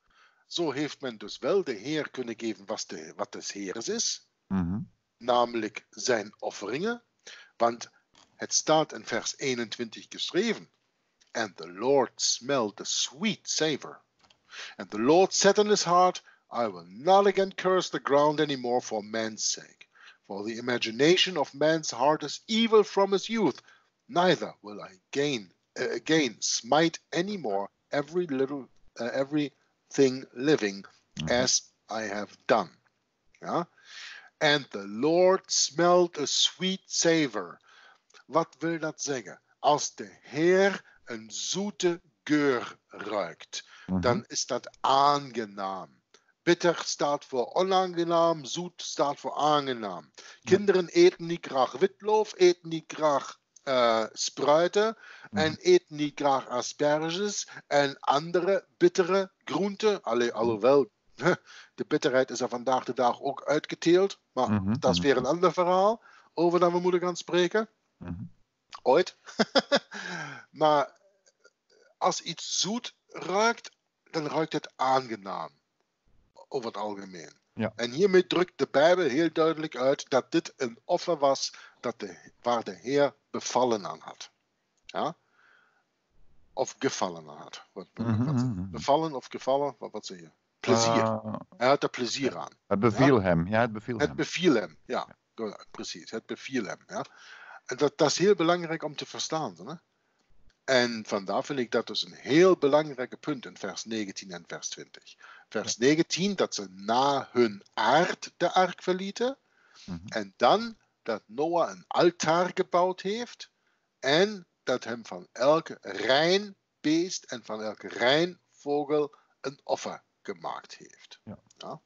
zo heeft men dus wel de Heer kunnen geven wat des Heeres is, Mhm. namelijk zijn offeringen. Want het staat in vers 21 geschreven. And the Lord smelled the sweet savor. And the Lord said in his heart, I will not again curse the ground anymore for man's sake. For the imagination of man's heart is evil from his youth. Neither will I again smite anymore everything living as I have done. Ja? And the Lord smelled a sweet savor. Wat wil dat zeggen? Als de Heer een zoete geur ruikt, dan is dat aangenaam. Bitter staat voor onaangenaam, zoet staat voor aangenaam. Kinderen eten niet graag witloof, eten niet graag spruiten en eten niet graag asperges en andere bittere groenten. Alhoewel, de bitterheid is er vandaag de dag ook uitgeteeld, maar dat is weer een ander verhaal over dat we moeten gaan spreken. Ooit. Maar als iets zoet ruikt, dan ruikt het aangenaam. Over het algemeen. Ja. En hiermee drukt de Bijbel heel duidelijk uit dat dit een offer was waar de Heer bevallen aan had. Ja? Of gevallen aan had. Bevallen of gevallen? Wat zeg je? Plezier. Hij had er plezier aan. Het beviel hem. Ja, het beviel hem. Het beviel hem, ja. Precies, het beviel hem. Ja. En dat is heel belangrijk om te verstaan. Hè? En vandaar vind ik dat dus een heel belangrijk punt in vers 19 en vers 20. Vers 19, dat ze na hun aard de ark verlieten. En dan dat Noah een altaar gebouwd heeft. En dat hem van elke rein beest en van elke rein vogel een offer gemaakt heeft. Ja. Ja?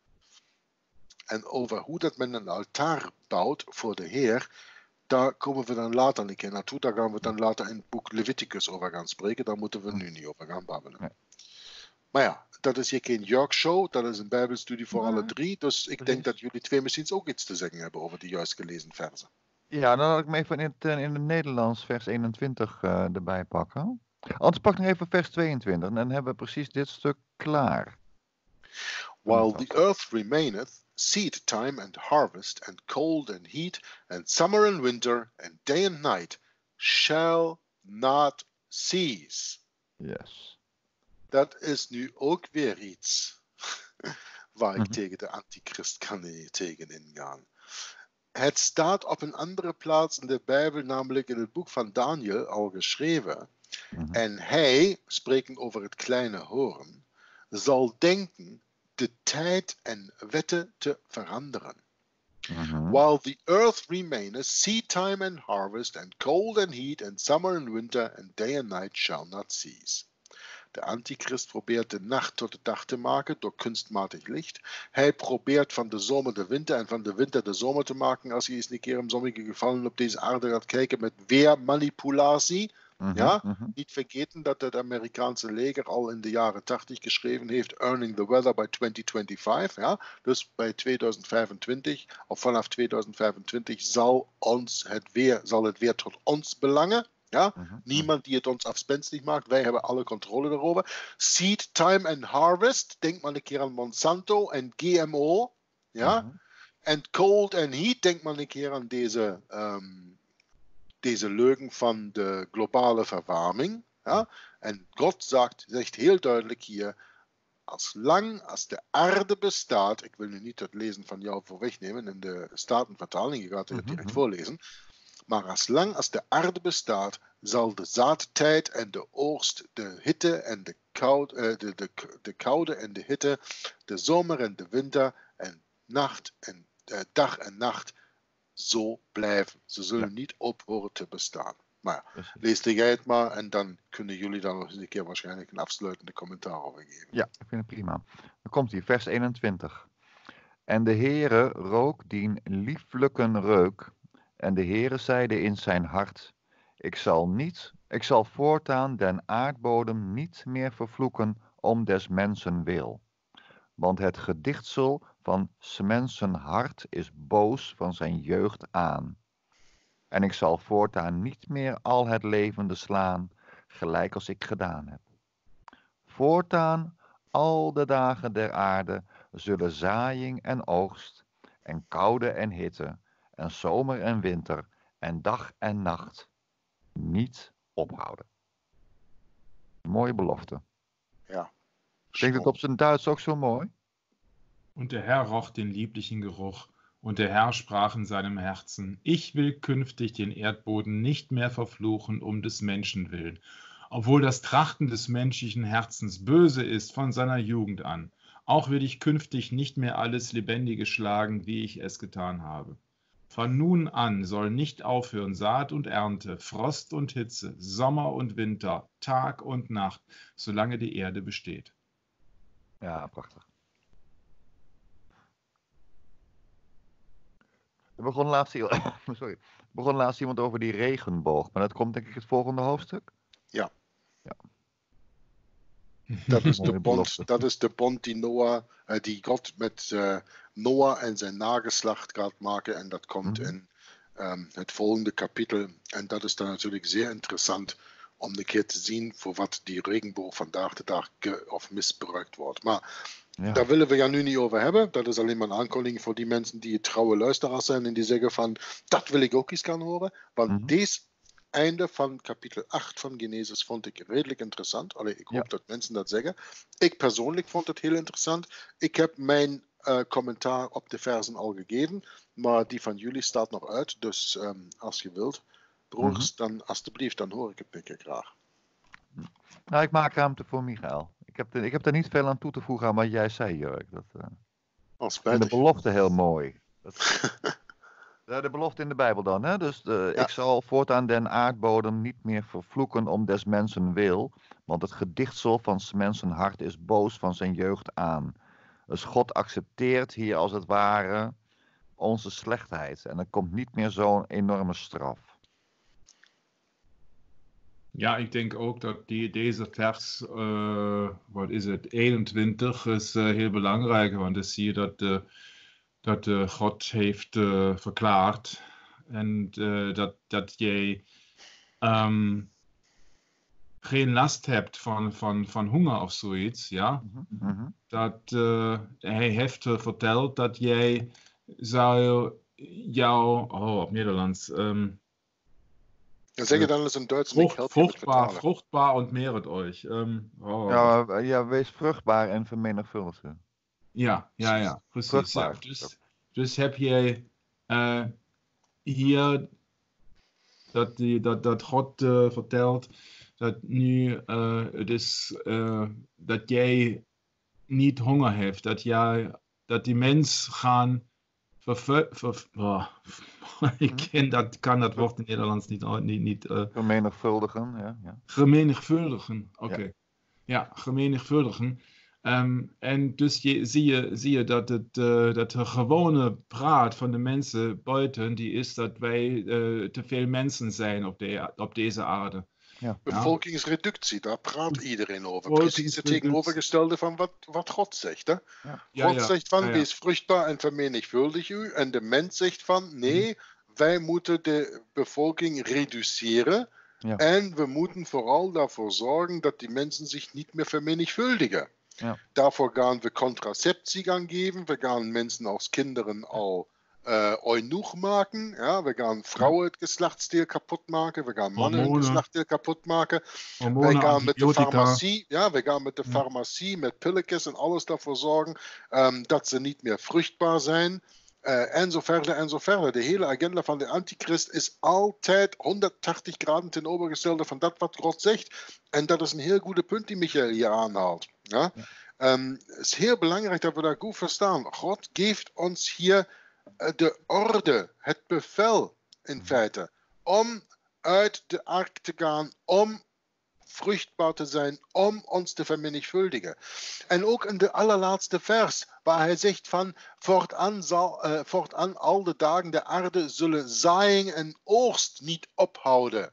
En over hoe dat men een altaar bouwt voor de Heer, daar komen we dan later een keer naartoe. Daar gaan we dan later in het boek Leviticus over gaan spreken. Daar moeten we nu niet over gaan babbelen. Nee. Maar ja, dat is hier geen York-show. Dat is een bijbelstudie voor alle drie. Dus ik denk dat jullie twee misschien ook iets te zeggen hebben over de juist gelezen versen. Ja, dan had ik hem even in het Nederlands vers 21 erbij pakken. Anders pak nog even vers 22. En dan hebben we precies dit stuk klaar. While the earth remaineth, seed time and harvest, and cold and heat, and summer and winter, and day and night, shall not cease. Yes. Dat is nu ook weer iets waar ik tegen de antichrist kan tegen ingaan. Het staat op een andere plaats in de Bijbel, namelijk in het boek van Daniel, al geschreven. En hij, sprekend over het kleine hoorn, zal denken de tijd en wetten te veranderen. While the earth remaineth, seed time and harvest, and cold and heat, and summer and winter, and day and night shall not cease. De antichrist probeert de nacht tot de dag te maken door kunstmatig licht. Hij probeert van de zomer de winter en van de winter de zomer te maken. Als je eens een keer in sommige gevallen op deze aarde gaat kijken met weermanipulatie. Niet vergeten dat het Amerikaanse leger al in de jaren 80 geschreven heeft Earning the Weather by 2025. Ja? Dus bij 2025 of vanaf 2025 zal het weer tot ons belangen. Ja? Niemand die het ons afspenstig maakt. Wij hebben alle controle daarover. Seed time and harvest. Denk maar een keer aan Monsanto en GMO. Ja? En cold and heat. Denk maar een keer aan deze leugen van de globale verwarming. Ja? En God zegt heel duidelijk hier, als lang als de aarde bestaat, ik wil nu niet het lezen van jou voor wegnemen in de Statenvertaling, je gaat het direct voorlezen, maar als lang als de aarde bestaat, zal de zaadtijd en de oogst, de hitte en de koude en de hitte, de zomer en de winter en nacht en dag en nacht zo blijven. Ze zullen niet ophoren te bestaan. Maar lees jij het maar en dan kunnen jullie dan nog eens een keer waarschijnlijk een afsluitende commentaar over geven. Ja, ik vind het prima. Dan komt hier, vers 21. En de Heere rook dien lieflijken reuk, en de Heere zeide in zijn hart, ik zal voortaan den aardbodem niet meer vervloeken om des mensen wil. Want het gedichtsel van 's mensen hart is boos van zijn jeugd aan. En ik zal voortaan niet meer al het levende slaan, gelijk als ik gedaan heb. Voortaan al de dagen der aarde zullen zaaiing en oogst, en koude en hitte, en zomer en winter, en dag en nacht niet ophouden. Mooie belofte. Ja. Klinkt het op zijn Duits ook zo mooi? Und der Herr roch den lieblichen Geruch, und der Herr sprach in seinem Herzen: Ich will künftig den Erdboden nicht mehr verfluchen um des Menschen willen, obwohl das Trachten des menschlichen Herzens böse ist von seiner Jugend an. Auch will ich künftig nicht mehr alles Lebendige schlagen, wie ich es getan habe. Von nun an soll nicht aufhören Saat und Ernte, Frost und Hitze, Sommer und Winter, Tag und Nacht, solange die Erde besteht. Ja, prachtig. Er begon laatst, sorry. Er begon laatst iemand over die regenboog, maar dat komt denk ik het volgende hoofdstuk. Ja. Ja. Dat is Mooie de bond, belofte. dat is de bond die Noah, die God met Noah en zijn nageslacht gaat maken. En dat komt in het volgende kapitel. En dat is dan natuurlijk zeer interessant om een keer te zien voor wat die regenboog vandaag de dag of misbruikt wordt. Maar daar willen we ja nu niet over hebben. Dat is alleen maar een aankondiging voor die mensen die trouwe luisteraars zijn en die zeggen van, dat wil ik ook eens gaan horen. Want deze einde van kapitel 8 van Genesis vond ik redelijk interessant. Allee, ik hoop dat mensen dat zeggen. Ik persoonlijk vond het heel interessant. Ik heb mijn commentaar op de versen al gegeven, maar die van jullie staat nog uit. Dus als je wilt, broers, dan alsjeblieft, dan hoor ik het een keer graag. Nou, ik maak ruimte voor Michael. Ik heb er niet veel aan toe te voegen aan wat jij zei, Jurk. Ik vind de belofte heel mooi. De belofte in de Bijbel dan, hè? Dus ik zal voortaan den aardbodem niet meer vervloeken om des mensen wil, want het gedichtsel van 's mensen hart is boos van zijn jeugd aan. Dus God accepteert hier als het ware onze slechtheid en er komt niet meer zo'n enorme straf. Ja, ik denk ook dat deze vers, wat is het, 21 is heel belangrijk, want dan zie je dat God heeft verklaard en dat jij geen last hebt van honger of zoiets, ja. Dat hij heeft verteld dat jij zou op Nederlands... Dan zeg je dan eens in Duits. Fruchtbar und mehret euch. Ja, wees vruchtbaar en vermenigvuldig. Ja, precies. Ja. Dus heb jij hier dat God vertelt dat nu dus, dat jij niet honger hebt, dat die mens gaan ik kan dat woord in Nederlands niet vermenigvuldigen, ja. Vermenigvuldigen, oké. Ja, vermenigvuldigen. En dus zie je dat de gewone praat van de mensen buiten, die is dat wij te veel mensen zijn op deze aarde. Ja. Bevolkingsreductie, daar praat iedereen over. Precies het tegenovergestelde van wat God zegt. Hè? Ja. God zegt van, wees vruchtbaar en vermenigvuldig u. En de mens zegt van, nee, wij moeten de bevolking reduceren. Ja. En we moeten vooral daarvoor zorgen dat die mensen zich niet meer vermenigvuldigen. Ja. Daarvoor gaan we contraceptie gaan geven. We gaan mensen als kinderen al eunuch maken. Ja? We gaan vrouwen het geslachtsdeel kapot maken. We gaan mannen het geslachtsdeel kapot maken. We gaan met de farmacie, we gaan met de farmacie, met pilletjes en alles daarvoor zorgen dat ze niet meer vruchtbaar zijn. En zo verder en zo verder. De hele agenda van de antichrist is altijd 180 graden ten overgestelde van dat wat God zegt. En dat is een heel goede punt die Michael hier aanhaalt. Ja? Het is heel belangrijk dat we dat goed verstaan. God geeft ons hier de orde, het bevel in feite, om uit de ark te gaan, om vruchtbaar te zijn, om ons te vermenigvuldigen. En ook in de allerlaatste vers, waar hij zegt van, voortaan al de dagen der aarde zullen zaaiing en oogst niet ophouden.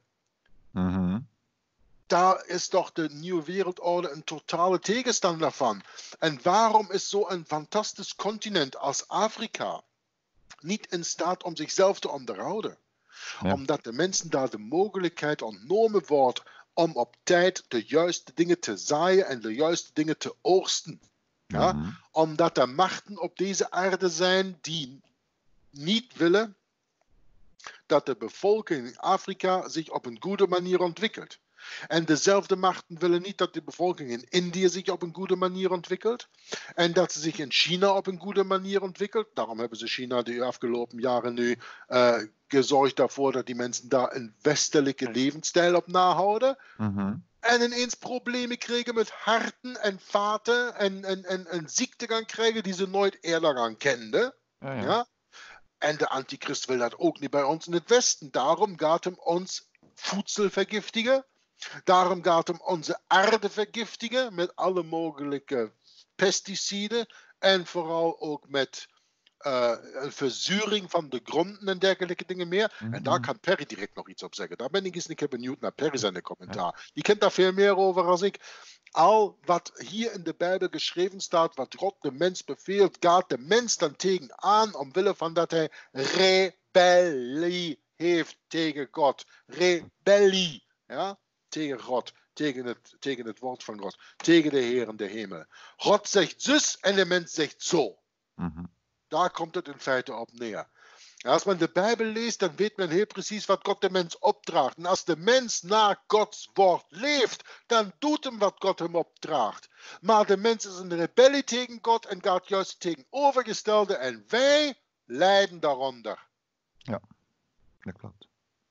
Daar is toch de nieuwe wereldorde een totale tegenstander van. En waarom is zo'n fantastisch continent als Afrika niet in staat om zichzelf te onderhouden? Ja. Omdat de mensen daar de mogelijkheid ontnomen wordt om op tijd de juiste dingen te zaaien en de juiste dingen te oogsten. Ja? Mhm. Omdat er machten op deze aarde zijn die niet willen dat de bevolking in Afrika zich op een goede manier ontwikkelt. En dezelfde machten willen niet dat de bevolking in Indië zich op een goede manier ontwikkelt. En dat ze zich in China op een goede manier ontwikkelt. Daarom hebben ze China de afgelopen jaren nu gezorgd daarvoor dat die mensen daar een westelijke levensstijl op nahouden. Mhm. En ineens problemen kregen met harten en vaten en ziekten gaan krijgen die ze nooit eerder aan kenden. Ja, ja. Ja? En de antichrist wil dat ook niet bij ons in het Westen. Daarom gaat hem ons voedsel vergiftigen. Daarom gaat hem onze aarde vergiftigen met alle mogelijke pesticiden. En vooral ook met een verzuring van de gronden en dergelijke dingen meer. En daar kan Perry direct nog iets op zeggen. Daar ben ik eens een keer benieuwd naar Perry zijn commentaar. Die kent daar veel meer over als ik. Al wat hier in de Bijbel geschreven staat, wat God de mens beveelt, gaat de mens dan tegen aan, omwille van dat hij rebellie heeft tegen God. Rebellie, ja, tegen God, tegen het woord van God, tegen de Heer in de hemel. God zegt zus en de mens zegt zo. Mhm. Daar komt het in feite op neer. Als men de Bijbel leest, dan weet men heel precies wat God de mens opdraagt. En als de mens naar Gods woord leeft, dan doet hem wat God hem opdraagt. Maar de mens is een rebellie tegen God en gaat juist het tegenovergestelde. En wij lijden daaronder. Ja, dat klopt.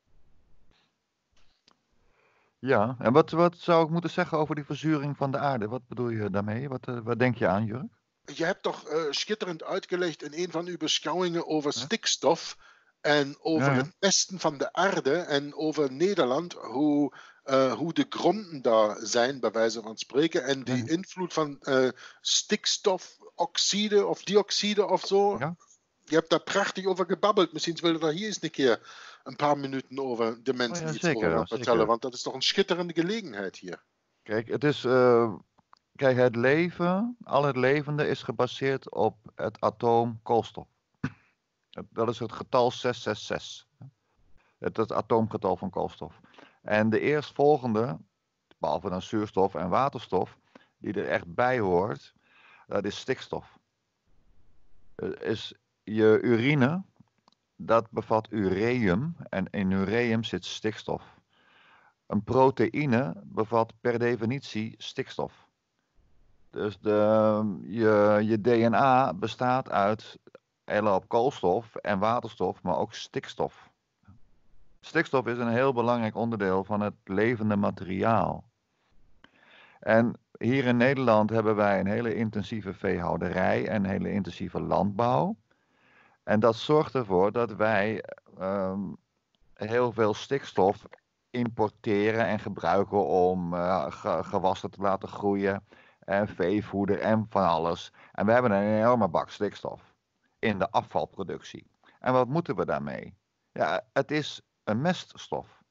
Ja, en wat zou ik moeten zeggen over die verzuring van de aarde? Wat bedoel je daarmee? Wat denk je aan, Jurk? Je hebt toch schitterend uitgelegd in een van uw beschouwingen over Ja. stikstof en over Ja, ja. het pesten van de aarde en over Nederland, hoe de gronden daar zijn, bij wijze van spreken, en die Ja. invloed van stikstofoxide of dioxide of zo. Ja. Je hebt daar prachtig over gebabbeld. Misschien wil je daar hier eens een keer een paar minuten over de mensen ja, iets zeker, over gaan zeker. vertellen, want dat is toch een schitterende gelegenheid hier. Kijk, het is, kijk, het leven, al het levende is gebaseerd op het atoom koolstof. Dat is het getal 666. Het atoomgetal van koolstof. En de eerstvolgende, behalve dan zuurstof en waterstof, die er echt bij hoort, dat is stikstof. Is je urine, dat bevat ureum en in ureum zit stikstof. Een proteïne bevat per definitie stikstof. Dus je DNA bestaat uit een hele hoop koolstof en waterstof, maar ook stikstof. Stikstof is een heel belangrijk onderdeel van het levende materiaal. En hier in Nederland hebben wij een hele intensieve veehouderij en een hele intensieve landbouw. En dat zorgt ervoor dat wij heel veel stikstof importeren en gebruiken om gewassen te laten groeien. En veevoeder en van alles. En we hebben een enorme bak stikstof in de afvalproductie. En wat moeten we daarmee? Ja, het is een meststof.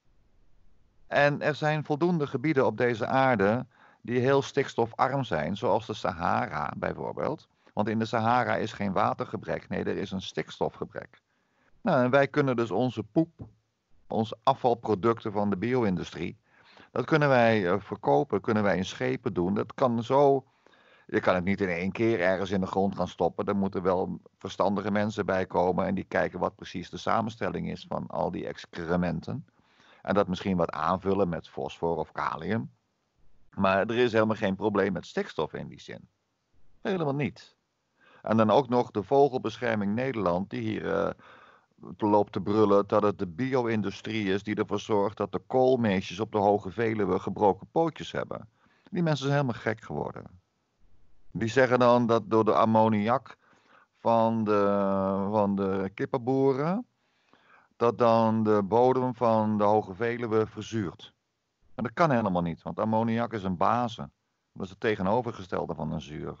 En er zijn voldoende gebieden op deze aarde die heel stikstofarm zijn, zoals de Sahara bijvoorbeeld. Want in de Sahara is geen watergebrek, nee, er is een stikstofgebrek. Nou, en wij kunnen dus onze poep, onze afvalproducten van de bio-industrie, dat kunnen wij verkopen, kunnen wij in schepen doen. Dat kan zo, je kan het niet in één keer ergens in de grond gaan stoppen. Er moeten wel verstandige mensen bij komen en die kijken wat precies de samenstelling is van al die excrementen. En dat misschien wat aanvullen met fosfor of kalium. Maar er is helemaal geen probleem met stikstof in die zin. Helemaal niet. En dan ook nog de Vogelbescherming Nederland, die hier loopt te brullen dat het de bio-industrie is die ervoor zorgt dat de koolmeesjes op de Hoge Veluwe gebroken pootjes hebben. Die mensen zijn helemaal gek geworden. Die zeggen dan dat door de ammoniak van de kippenboeren, dat dan de bodem van de Hoge Veluwe verzuurt. Maar dat kan helemaal niet, want ammoniak is een base. Dat is het tegenovergestelde van een zuur.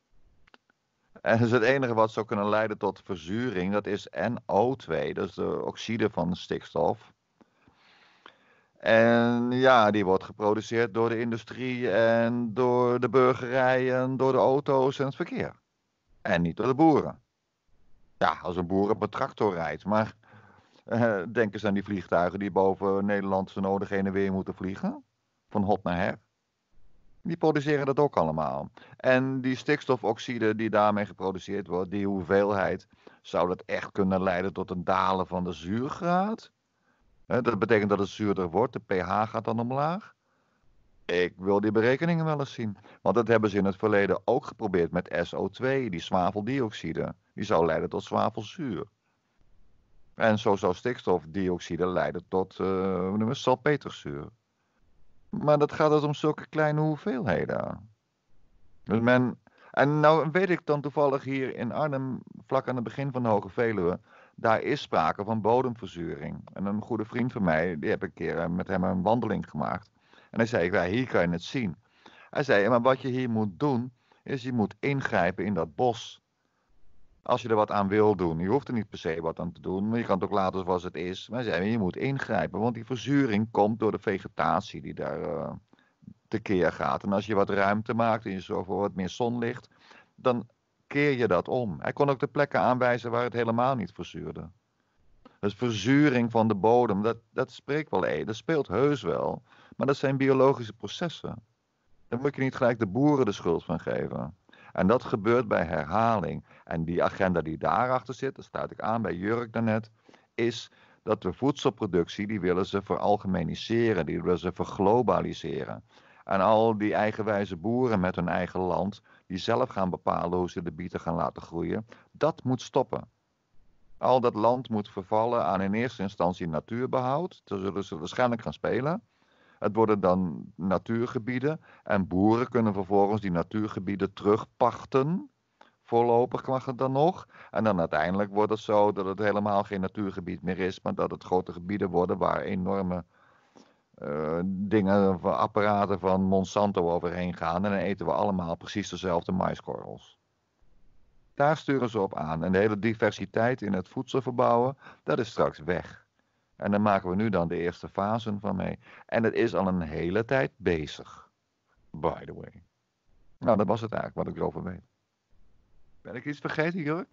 En dus het enige wat zou kunnen leiden tot verzuring, dat is NO2, dat is de oxide van stikstof. En ja, die wordt geproduceerd door de industrie en door de burgerij en door de auto's en het verkeer. En niet door de boeren. Ja, als een boer op een tractor rijdt, maar Denk eens aan die vliegtuigen die boven Nederland zo nodig heen en weer moeten vliegen. Van hot naar her. Die produceren dat ook allemaal. En die stikstofoxide die daarmee geproduceerd wordt, die hoeveelheid, zou dat echt kunnen leiden tot een dalen van de zuurgraad? Dat betekent dat het zuurder wordt, de pH gaat dan omlaag. Ik wil die berekeningen wel eens zien. Want dat hebben ze in het verleden ook geprobeerd met SO2, die zwaveldioxide. Die zou leiden tot zwavelzuur. En zo zou stikstofdioxide leiden tot salpeterzuur. Maar dat gaat dus om zulke kleine hoeveelheden. Dus en nou weet ik dan toevallig hier in Arnhem, vlak aan het begin van de Hoge Veluwe, daar is sprake van bodemverzuring. En een goede vriend van mij, die heb ik een keer met hem een wandeling gemaakt. En hij zei, ja, hier kan je het zien. Hij zei, maar wat je hier moet doen, is je moet ingrijpen in dat bos. Als je er wat aan wil doen. Je hoeft er niet per se wat aan te doen, maar je kan het ook laten zoals het is. Maar hij zei, je moet ingrijpen, want die verzuring komt door de vegetatie die daar tekeer gaat. En als je wat ruimte maakt en je zorgt voor wat meer zonlicht, dan keer je dat om. Hij kon ook de plekken aanwijzen waar het helemaal niet verzuurde. Dus verzuring van de bodem, dat spreekt wel dat speelt heus wel. Maar dat zijn biologische processen. Daar moet je niet gelijk de boeren de schuld van geven. En dat gebeurt bij herhaling. En die agenda die daarachter zit, dat sluit ik aan bij Jurk daarnet, is dat de voedselproductie, die willen ze veralgemeniseren, die willen ze verglobaliseren. En al die eigenwijze boeren met hun eigen land, die zelf gaan bepalen hoe ze de bieten gaan laten groeien, dat moet stoppen. Al dat land moet vervallen aan in eerste instantie natuurbehoud. Daar zullen ze waarschijnlijk gaan spelen. Het worden dan natuurgebieden en boeren kunnen vervolgens die natuurgebieden terugpachten. Voorlopig mag het dan nog. En dan uiteindelijk wordt het zo dat het helemaal geen natuurgebied meer is, maar dat het grote gebieden worden waar enorme dingen, apparaten van Monsanto overheen gaan. En dan eten we allemaal precies dezelfde maiskorrels. Daar sturen ze op aan. En de hele diversiteit in het voedsel verbouwen, dat is straks weg. En daar maken we nu dan de eerste fasen van mee. En het is al een hele tijd bezig. By the way. Nou, dat was het eigenlijk wat ik erover weet. Ben ik iets vergeten, Jurk?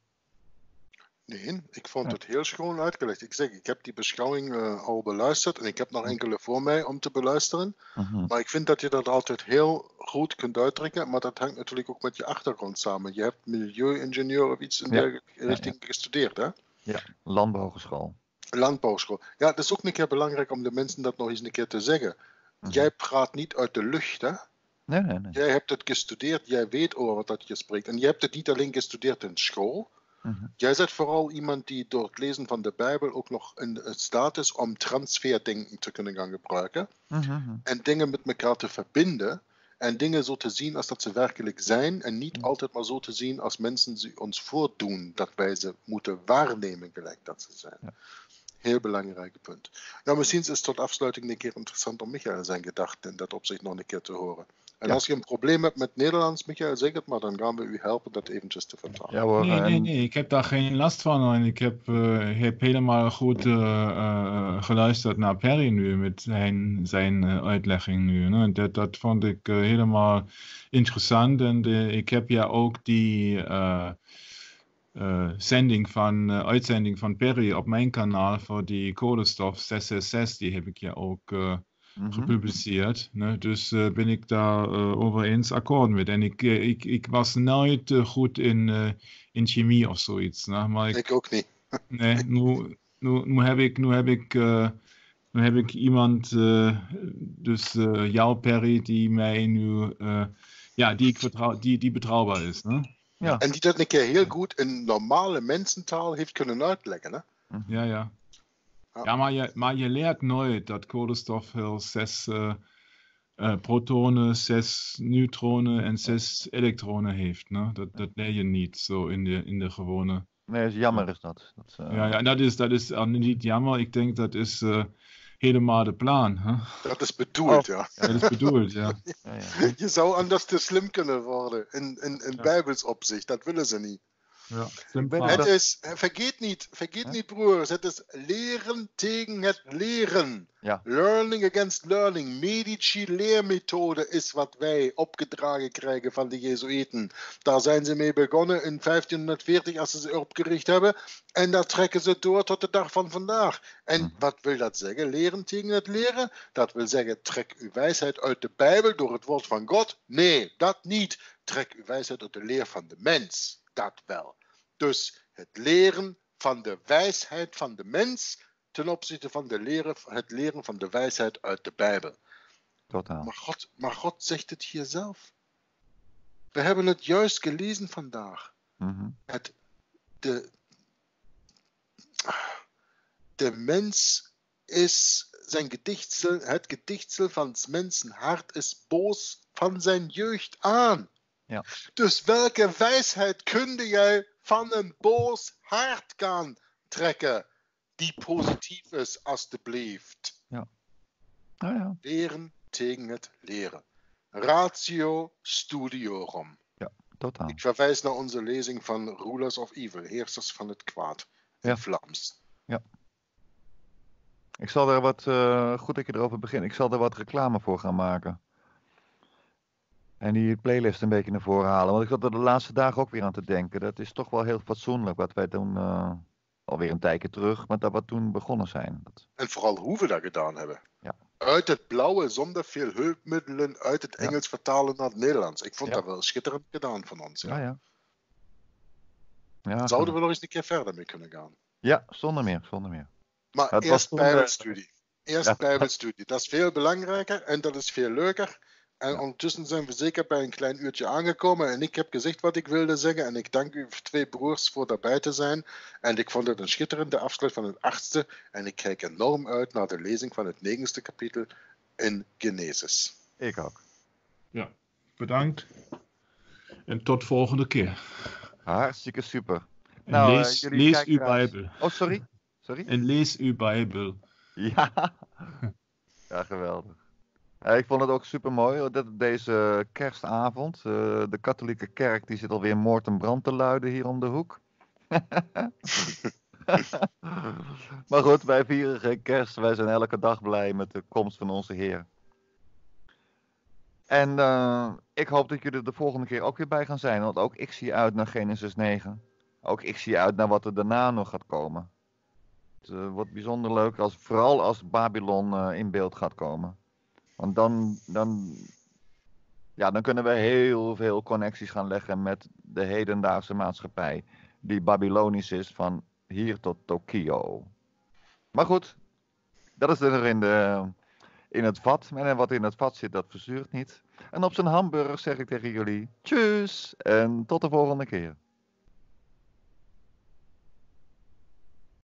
Nee, ik vond het heel schoon uitgelegd. Ik heb die beschouwing al beluisterd en ik heb nog enkele voor mij om te beluisteren. Maar ik vind dat je dat altijd heel goed kunt uitdrukken, maar dat hangt natuurlijk ook met je achtergrond samen. Je hebt milieuingenieur of iets in de richting gestudeerd, hè? Ja, landbouwhogeschool. Landbouwschool. Ja, dat is ook een keer belangrijk om de mensen dat nog eens een keer te zeggen. Jij praat niet uit de lucht, hè? Nee. Jij hebt het gestudeerd, jij weet over wat dat je spreekt. En je hebt het niet alleen gestudeerd in school. Jij bent vooral iemand die door het lezen van de Bijbel ook nog in staat is om transferdenken te kunnen gaan gebruiken. En dingen met elkaar te verbinden. En dingen zo te zien als dat ze werkelijk zijn. En niet altijd maar zo te zien als mensen ze ons voordoen. Dat wij ze moeten waarnemen gelijk dat ze zijn. Ja. Heel belangrijk punt. Nou, misschien is het tot afsluiting een keer interessant om Michael zijn gedachten in dat opzicht nog een keer te horen. En als je een probleem hebt met Nederlands, Michael, zeg het maar, dan gaan we u helpen dat eventjes te vertalen. Ja, hoor, nee, ik heb daar geen last van. En ik heb helemaal goed geluisterd naar Perry nu met zijn uitlegging nu. Ne? Dat vond ik helemaal interessant. En ik heb ja ook die uitzending van Perry op mijn kanaal voor die koolstof 666, die heb ik ja ook gepubliceerd. Ne? Dus ben ik daar over eens akkoord met. En ik was nooit goed in chemie of zoiets. Ne? Maar ik ook niet. Nee, nu heb ik iemand, dus jou Perry, die mij nu, die ik vertrouw, die betrouwbaar is. Ne? Ja. En die dat een keer heel goed in normale mensentaal heeft kunnen uitleggen. Hè? Ja. Ja, maar je leert nooit dat koolstof 6 protonen, 6 neutronen en 6 elektronen heeft. Ne? Dat leer je niet zo in de gewone. Nee, is jammer is dat. Ja, dat is niet jammer. Ik denk dat is helemaal de plan. Hè? Dat is bedoeld, ja. Dat is bedoeld, ja. Je zou anders te slim kunnen worden in bijbels opzicht. Dat willen ze niet. Ja, Ik stimmt weet waar. niet Het dat... is, vergeet Hè? niet broers, het is leren tegen het leren. Ja. Learning against learning. Medici leermethode is wat wij opgedragen krijgen van de Jezuïeten. Daar zijn ze mee begonnen in 1540 als ze ze opgericht hebben. En dat trekken ze door tot de dag van vandaag. En Mhm. wat wil dat zeggen? Leren tegen het leren? Dat wil zeggen, trek uw wijsheid uit de Bijbel door het woord van God? Nee, dat niet. Trek uw wijsheid uit de leer van de mens. Dat wel. Dus het leren van de wijsheid van de mens ten opzichte van het leren van de wijsheid uit de Bijbel. Totaal. Maar God zegt het hier zelf. We hebben het juist gelezen vandaag. Mhm. De mens is zijn gedichtsel, het gedichtsel van het mensen hart is boos van zijn jeugd aan. Ja. Dus welke wijsheid kun jij van een boos hart gaan trekken die positief is, alstublieft? Nou ja, Leren tegen het leren. Ratio studiorum. totaal. Ik verwijs naar onze lezing van Rulers of Evil, heersers van het kwaad, in Ja. Vlaams. Ik zal er wat, goed dat je erover begint, ik zal er wat reclame voor gaan maken. En die playlist een beetje naar voren halen. Want ik zat er de laatste dagen ook weer aan te denken. Dat is toch wel heel fatsoenlijk wat wij toen, alweer een tijdje terug, met dat we toen begonnen zijn. En vooral hoe we dat gedaan hebben. Ja. Uit het blauwe, zonder veel hulpmiddelen, uit het Ja. Engels vertalen naar het Nederlands. Ik vond Ja. dat wel schitterend gedaan van ons. Ja. Ja. Ja, Zouden we nog eens een keer verder mee kunnen gaan. ja, zonder meer. Maar Het was eerst toen, Bijbelstudie. ja. Bijbelstudie. Dat is veel belangrijker en dat is veel leuker. En Ja. ondertussen zijn we zeker bij een klein uurtje aangekomen. En ik heb gezegd wat ik wilde zeggen. En ik dank u twee broers voor daarbij te zijn. En ik vond het een schitterende afsluit van het 8e. En ik kijk enorm uit naar de lezing van het 9e kapitel in Genesis. Ik ook. Ja, bedankt. En tot volgende keer. Hartstikke super. En Nou, lees jullie uw kijkeraars- Bijbel. Oh, sorry? En lees uw Bijbel. Ja. Ja, geweldig. Ik vond het ook super mooi deze kerstavond. De katholieke kerk die zit alweer moord en brand te luiden hier om de hoek. Maar goed, wij vieren geen kerst. Wij zijn elke dag blij met de komst van onze Heer. En ik hoop dat jullie er de volgende keer ook weer bij gaan zijn. Want ook ik zie uit naar Genesis 9. Ook ik zie uit naar wat er daarna nog gaat komen. Het wordt bijzonder leuk, vooral als Babylon in beeld gaat komen. Want dan kunnen we heel veel connecties gaan leggen met de hedendaagse maatschappij. Die Babylonisch is van hier tot Tokio. Maar goed, dat is er nog in het vat. En wat in het vat zit, dat verzuurt niet. En op zijn hamburger zeg ik tegen jullie, tjus en tot de volgende keer.